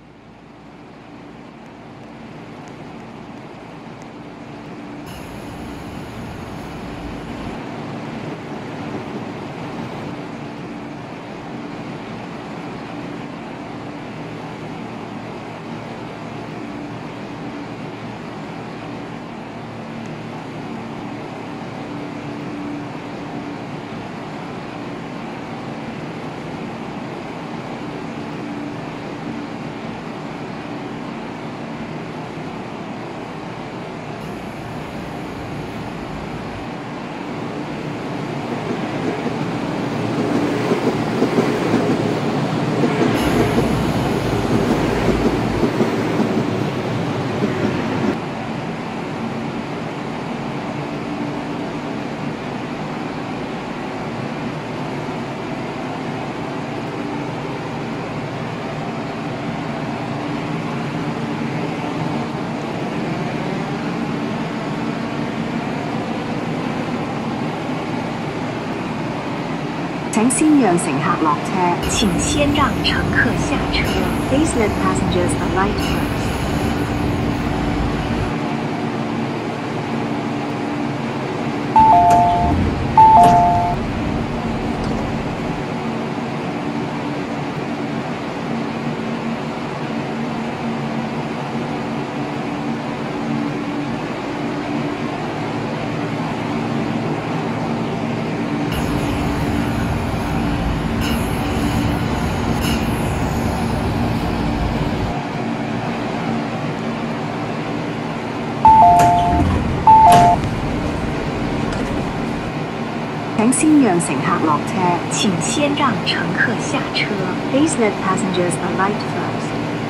請先讓乘客落車。 請先讓乘客下車。 Please let passengers alight first. 請先讓乘客落車。 請先讓乘客下車。 Please let passengers alight first.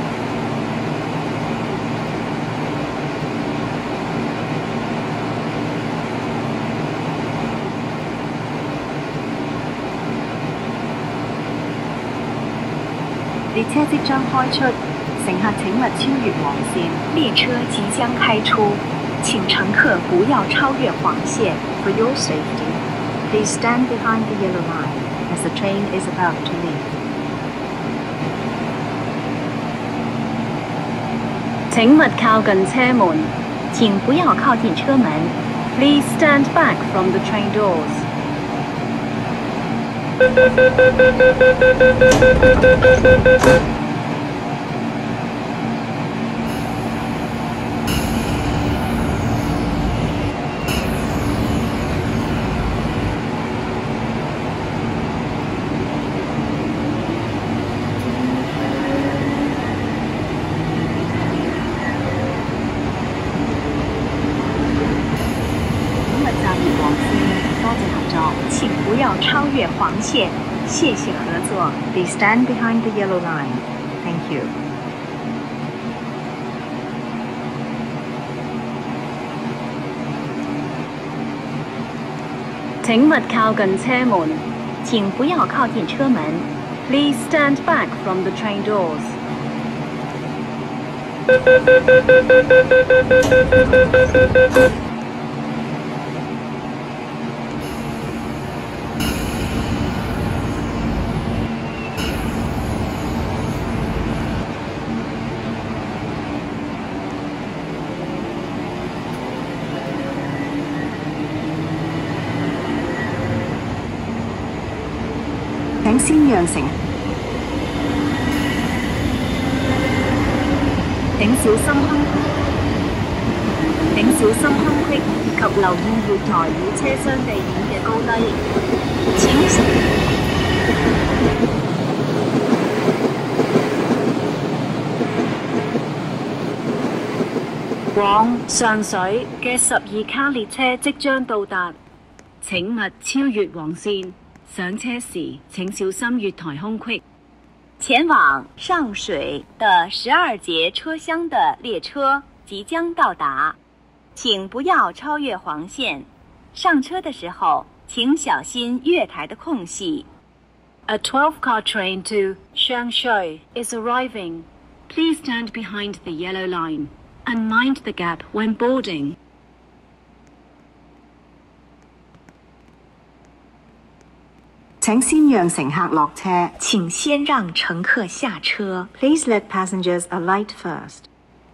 列車即將開出，乘客請勿超越黃線。 列車即將開出，請乘客不要超越黃線。 For your safety, please stand behind the yellow line as the train is about to leave. 請勿靠近車門。 請不要靠近車門。 Please stand back from the train doors. 請线，谢谢合作。 Please stand behind the yellow line. Thank you. 請勿靠近車門。 請不要靠近車門。 Please stand back from the train doors. 請先讓乘請小心空請小心空隙及留意月台與車廂地面嘅高低。請往上水嘅十二卡列車即將到達，請勿超越黃線。上車時請小心月台空隙。前往上水的十二节车厢的列车即将到达，请不要超越黄线。上车的时候，请小心月台的空隙。A twelve-car train to Changshui is arriving. Please stand behind the yellow line and mind the gap when boarding. 請先讓乘客落車。 請先讓乘客下車。 Please let passengers alight first.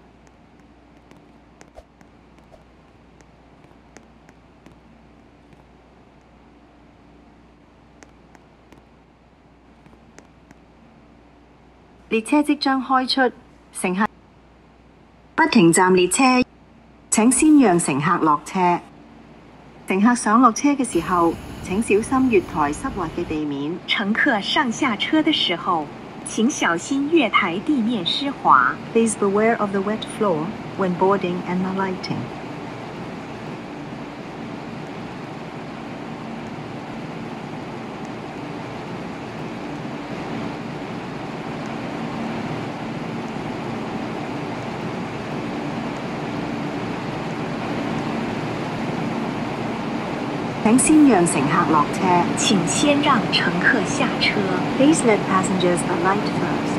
列車即將開出，乘客不停站列車，請先讓乘客落車。乘客上落車嘅時候，請小心月台濕滑嘅地面。 乘客上下車的時候，請小心月台地面濕滑。 Please beware of the wet floor when boarding and alighting. 請先讓乘客落車。 請先讓乘客下車。 Please let passengers alight first.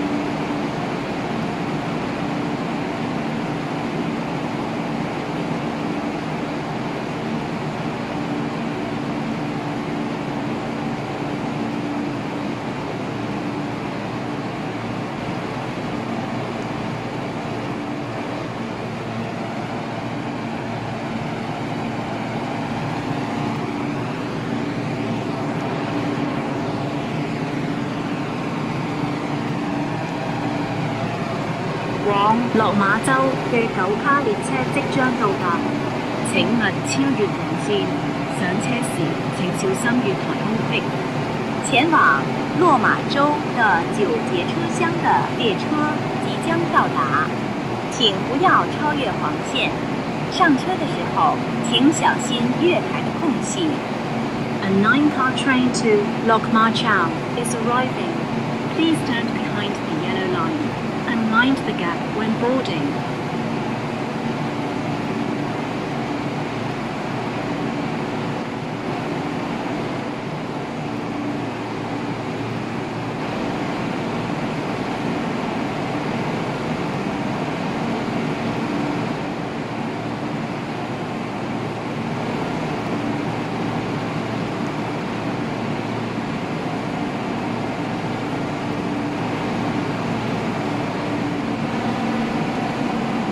往落馬洲嘅九卡列車即將到達，請勿超越黃線。上車時請小心月台空隙。前往落馬洲的九节車廂的列車即將到達，請不要超越黃線。上車的時候請小心月台的空隙。 A nine-car train to Lok Ma Chau is arriving. Please stand behind the yellow line and mind the gap when boarding. 請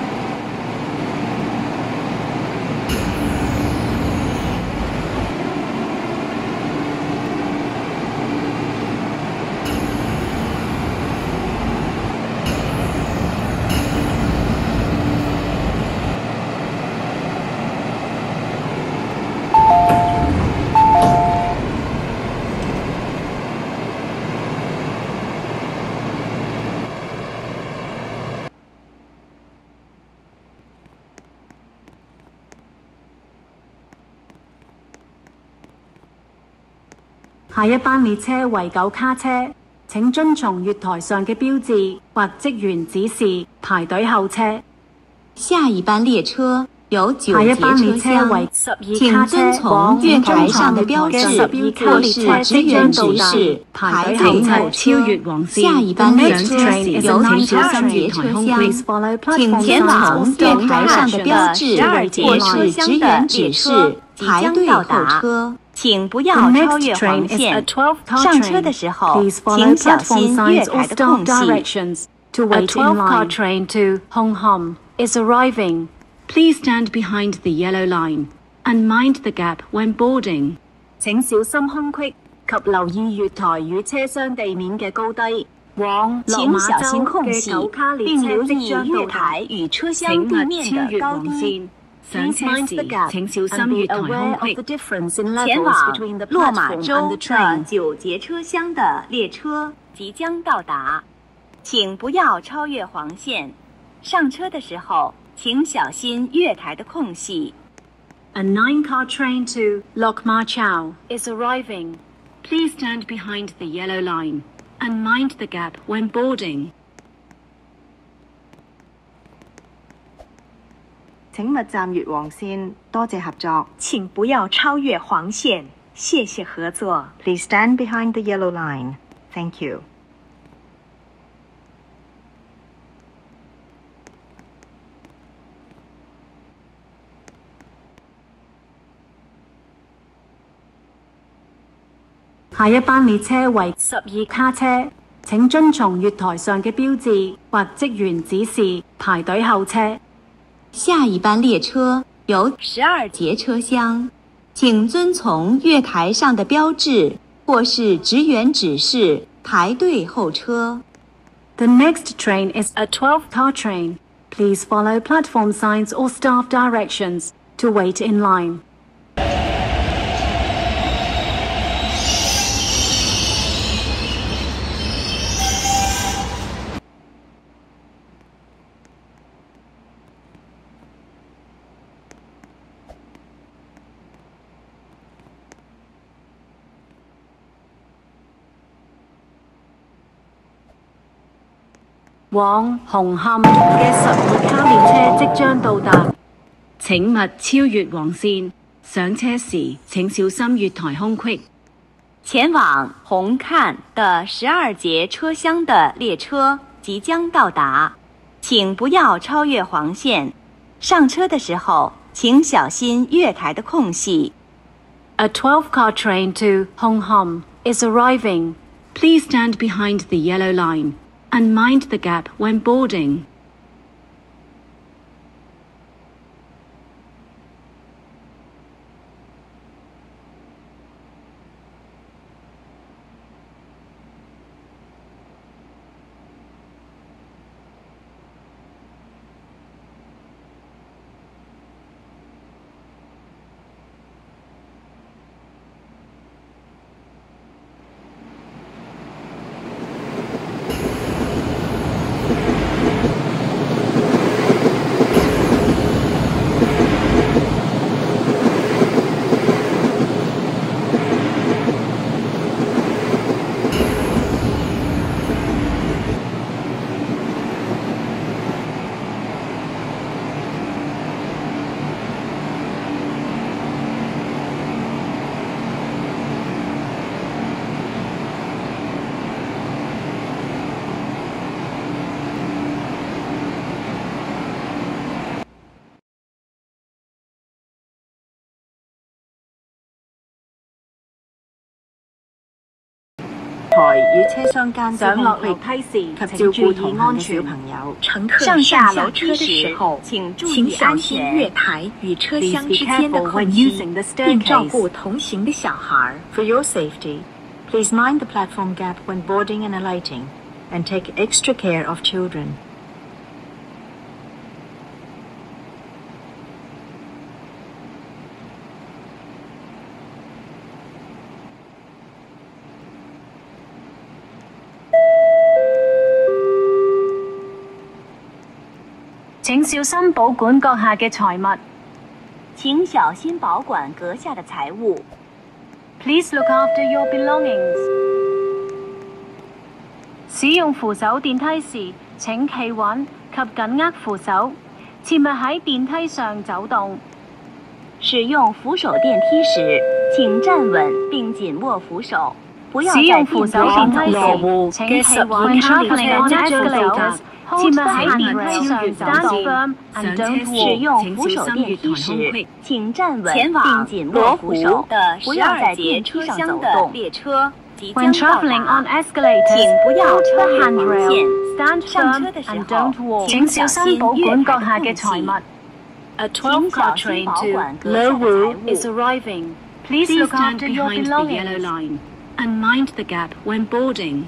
下一班列車為九卡車，請遵從月台上嘅標誌或職員指示排隊候車。 下一班列車有九下一節車班列車廂， 為請遵從月台上的標誌或是職員指示排隊候車。下一班列車有十二節車廂，請前往月台上的標誌或是職員指示排隊候車。 请不要超越黄线。上車的時候，請小心月台的空隙。 A twelve-car train to Hong Kong is arriving. Please stand behind the yellow line and mind the gap when boarding. 請小心空隙及留意月台與車廂地面嘅高低。往落請小心馬洲空隙嘅九卡列並車留意即將到月台達。 與車請廂地勿面超越的高低。 黃線。上 Please 車 mind the 時 gap 請小 and 心 be 月台 aware 空 of the 隙。 difference in 前 levels 往 between the 落馬 platform 洲 and the 的 train。 九節車廂的列車即將到達，請不要超越黃線。上車的時候，請小心月台的空隙。 A nine-car train to Lok Ma Chau is arriving. Please stand behind the yellow line and mind the gap when boarding. 請勿站越黃線，多謝合作。 請不要超越黃線，謝謝合作。 Please stand behind the yellow line. Thank you. 下一班列車為十二卡車，請遵從月台上嘅標誌或職員指示排隊候車。 下一班列車有十二節車廂，請遵從月台上的標誌或是職員指示排隊候車。 The next train is a twelve-car train. Please follow platform signs or staff directions to wait in line. 往紅磡嘅十二卡列車即將到達，請勿超越黃線。上車時請小心月台空隙。 前往紅磡的十二節車廂的列車即將到達，請不要超越黃線。上車的時候，請小心月台的空隙。 A twelve-car train to Hong Kong is arriving. Please stand behind the yellow line and mind the gap when boarding. 台與車廂間上落樓梯時及請照顧注意安同行嘅小全。 朋友。 乘客上下下樓梯樓梯的時候， 請注意請小安心全。 月台與車 Please 廂 be 之間的 careful 空 when 隙， using the 並照 staircase. 顧同行的小孩。 For your safety, please mind the platform gap when boarding and alighting, and take extra care of children. 請小心保管閣下嘅財物。 請小心保管閣下的財物。 Please look after your belongings. 使用扶手電梯時，請企穩及緊握扶手，切勿喺電梯上走動。 使用扶手電梯時，請站穩並緊握扶手，不要在使用電梯扶手電上梯走動。 時，請企穩。When traveling on escalators, hold the handrail, stand firm, and don't 使 walk. 用扶手電梯時，請站穩並緊握扶手，不要在電梯上走動。列車即將 When 到 traveling 達 on， escalators, 請不要 hold 超 the 越黃 handrail, 線。 stand 上 firm, 車的時 and 候 don't walk. 請請小小心心保管閣下嘅月台財物。A 請 twelve 小 car 心 train 保 to 管閣下的 Lowu 財 is 物。 arriving. Please Please look stand after your behind the yellow belongings. line and mind the gap when boarding.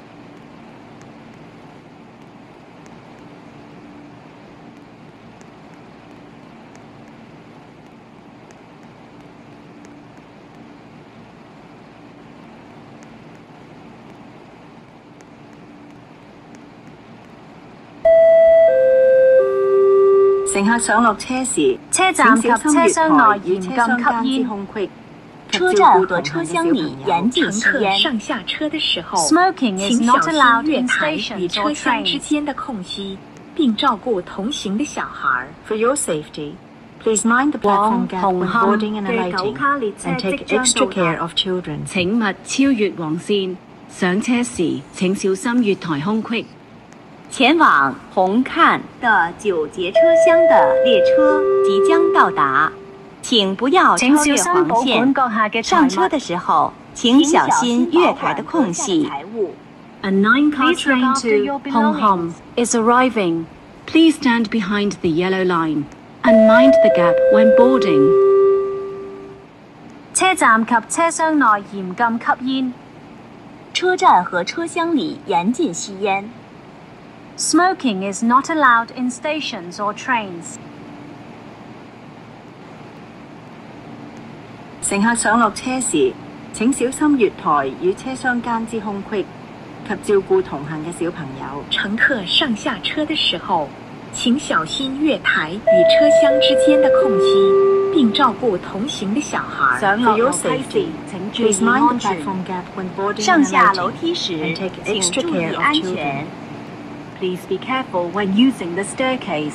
乘客上落車時， 車站及請小心月車廂內台與嚴禁車廂間吸煙。 之空隙。 車站和車廂裡嚴禁乘客吸煙。 上下車的時候， Smoking is 請 not 小 allowed 心月 in 台與 stations 車 or 廂之 trains. 間的空隙，並照顧同行的小孩。 For your safety, please mind the platform 往 gap 紅 when 磡 boarding and 嘅九 alighting, 卡列車 and 即 take 將 extra 到 care 達。 of children. 請勿超越黃線。上車時請小心月台空隙。 前往紅磡的九節車廂的列車即將到達，請不要超請小越黃心保管線。 閣下嘅上車財物。 的時候，請小心月台的空隙。 A nine car Please look train after your to Hong Kong belongings. is arriving. Please stand behind the yellow line and mind the gap when boarding. 車站及車廂內嚴禁吸煙。 車站和車廂裡嚴禁吸煙。 Smoking is not allowed in stations or trains. 乘客上落車時，請小心月台與車廂間之空隙，及照顧同行嘅小朋友。 乘客上下車的時候，請小心月台與車廂之間的空隙，並照顧同行的小孩。 上 For 落 your 樓梯 safety, 時請注 please 意 mind 安 the 全。 platform gap when boarding 上 and 下樓 alighting, 梯時 and take 請 extra 注 care 意 of 安 children. 全。 Please be careful when using the staircase.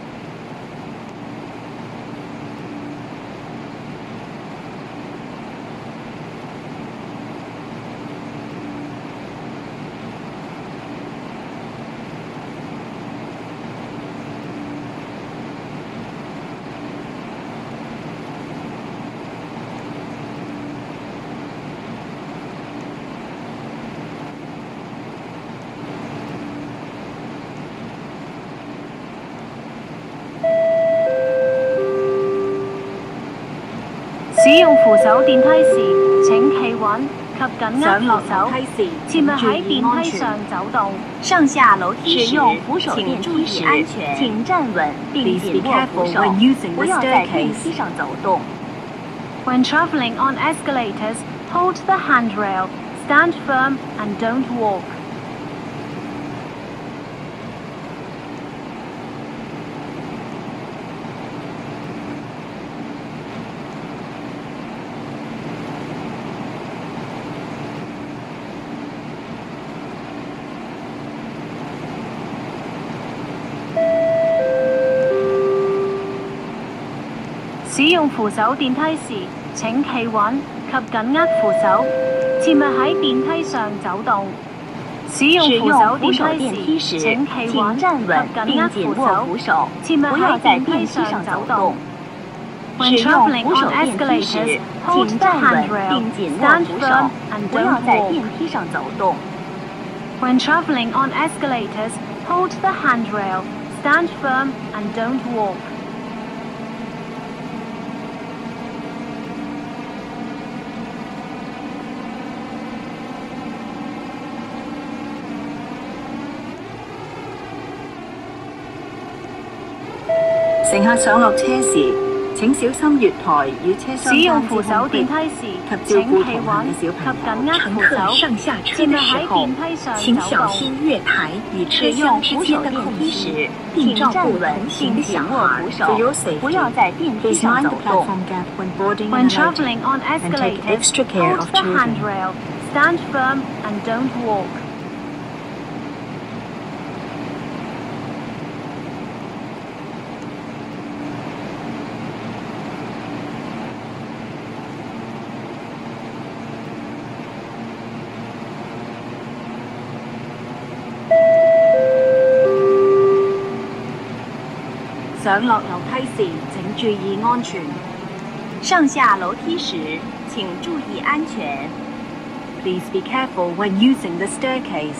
使用扶手電梯時，請企穩及緊握扶手，切勿喺電梯上走動。 上下樓梯時， 使用扶手請注電梯時， 意安全，請站穩並 Please 緊 be 握 careful 扶手， when using 不 the 要在電 staircase. 梯上走動。 When traveling on escalators, hold the handrail, stand firm, and don't walk. 使用扶手電梯時，請企穩及緊握扶手，切勿喺電梯上走動。使用扶手電梯時，請企穩及緊握扶手，切勿喺電梯上走動。When traveling on escalators, hold the handrail, stand firm, and 不要 don't 在 walk. 電梯上走動。 When traveling on escalators, hold the handrail, stand firm, and don't walk. 乘客上落車時， 請小心月台與車廂使用扶手電梯時，請企穩及緊握扶手。 上下車的時候，請小心月台與車廂之間的空隙，並照顧同行的小孩。 不要在電梯上走動。 When traveling on escalators, hold the handrail, stand firm and don't walk. 上落樓梯時，請注意安全。 上下樓梯時，請注意安全。 Please be careful when using the staircase.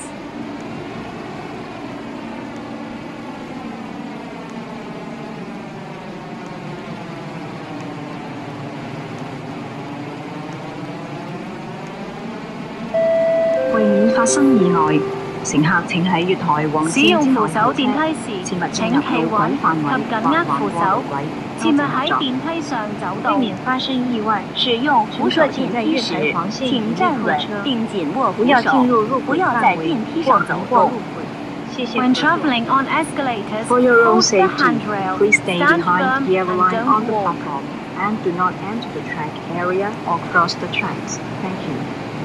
為免發生意外，乘客請喺月台黃使用扶手電梯時，請企穩及緊握扶手，切勿喺電梯上走動。 避免發生意外，使用扶手電梯時，請站穩並緊握扶手，不要在電梯上走動。謝謝。 When traveling on escalators, For your own hold the safety, handrail, please stay stand behind firm the and yellow line on don't the walk. platform and do not enter the track area or cross the tracks. Thank you.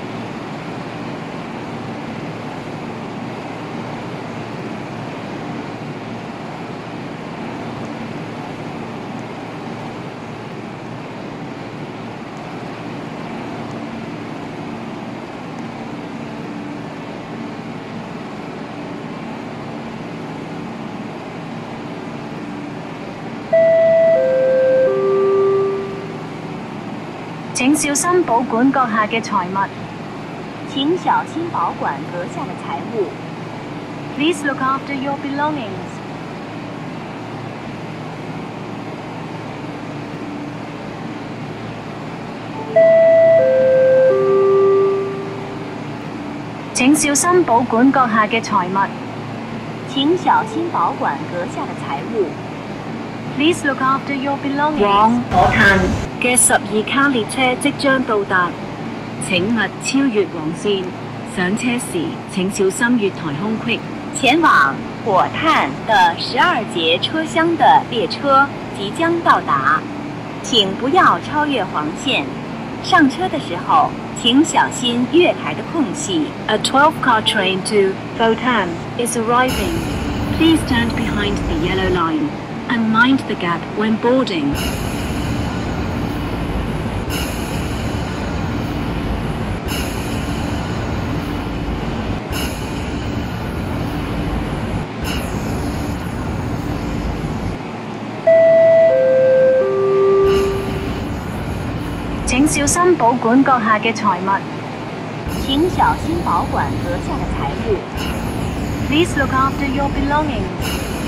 請小心保管閣下嘅財物。 請小心保管閣下的財物。 Please look after your belongings. 請小心保管閣下嘅財物。 請小心保管閣下的財物。 Please look after your belongings. 往火炭嘅十二卡列車即將到達，請勿超越黃線。上車時請小心月台空隙。 前往火炭的十二節車廂的列車即將到達，請不要超越黃線。上車的時候，請小心月台的空隙。 A twelve-car train to Photan is arriving. Please stand behind the yellow line and mind the gap when boarding. 請小心保管閣下嘅財物。 請小心保管閣下的財物。 Please look after your belongings.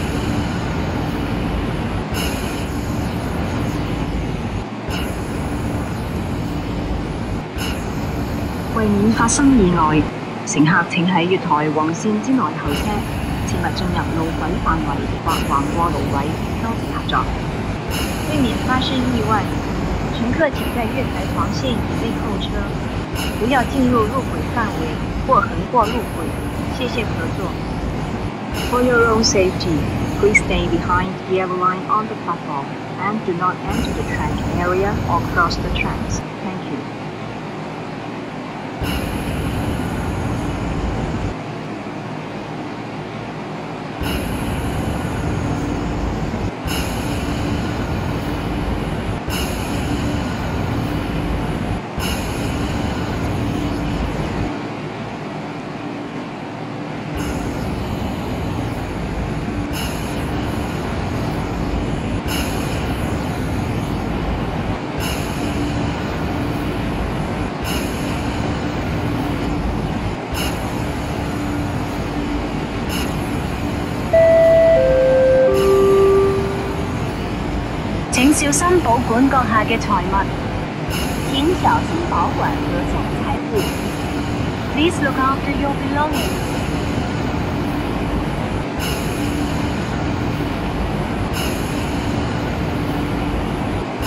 為免發生意外，乘客請喺月台黃線之內候車，切勿進入路軌範圍或橫過路軌。多謝合作。 避免發生意外，乘客請在月台黃線以內候車，不要進入路軌範圍或橫過路軌。謝謝合作。 For your own safety, please stay behind the yellow line on the platform and do not enter the track area or cross the tracks. Thank you. 請小心保管閣下嘅財物。 請小心保管閣下的財物。 Please look after your belongings. 為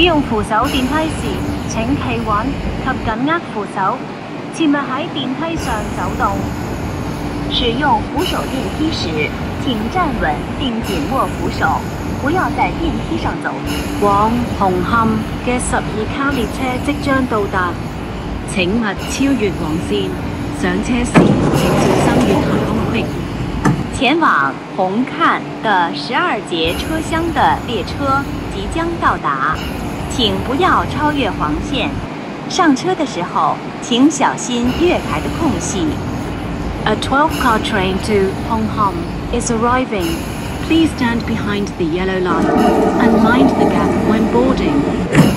用扶手電梯時，請企穩及緊握扶手，切勿喺電梯上走動。 使用扶手電梯時，請站穩並緊握扶手，不要在電梯上走。 往紅磡嘅十二卡列車即將到達，請勿超越黃線。上車時請小心月台空隙。 前往紅磡的十二節車廂的列車即將到達，請不要超越黃線。上車的時候，請小心月台的空隙。 A twelve-car train to Hong Kong is arriving. Please stand behind the yellow line and mind the gap when boarding.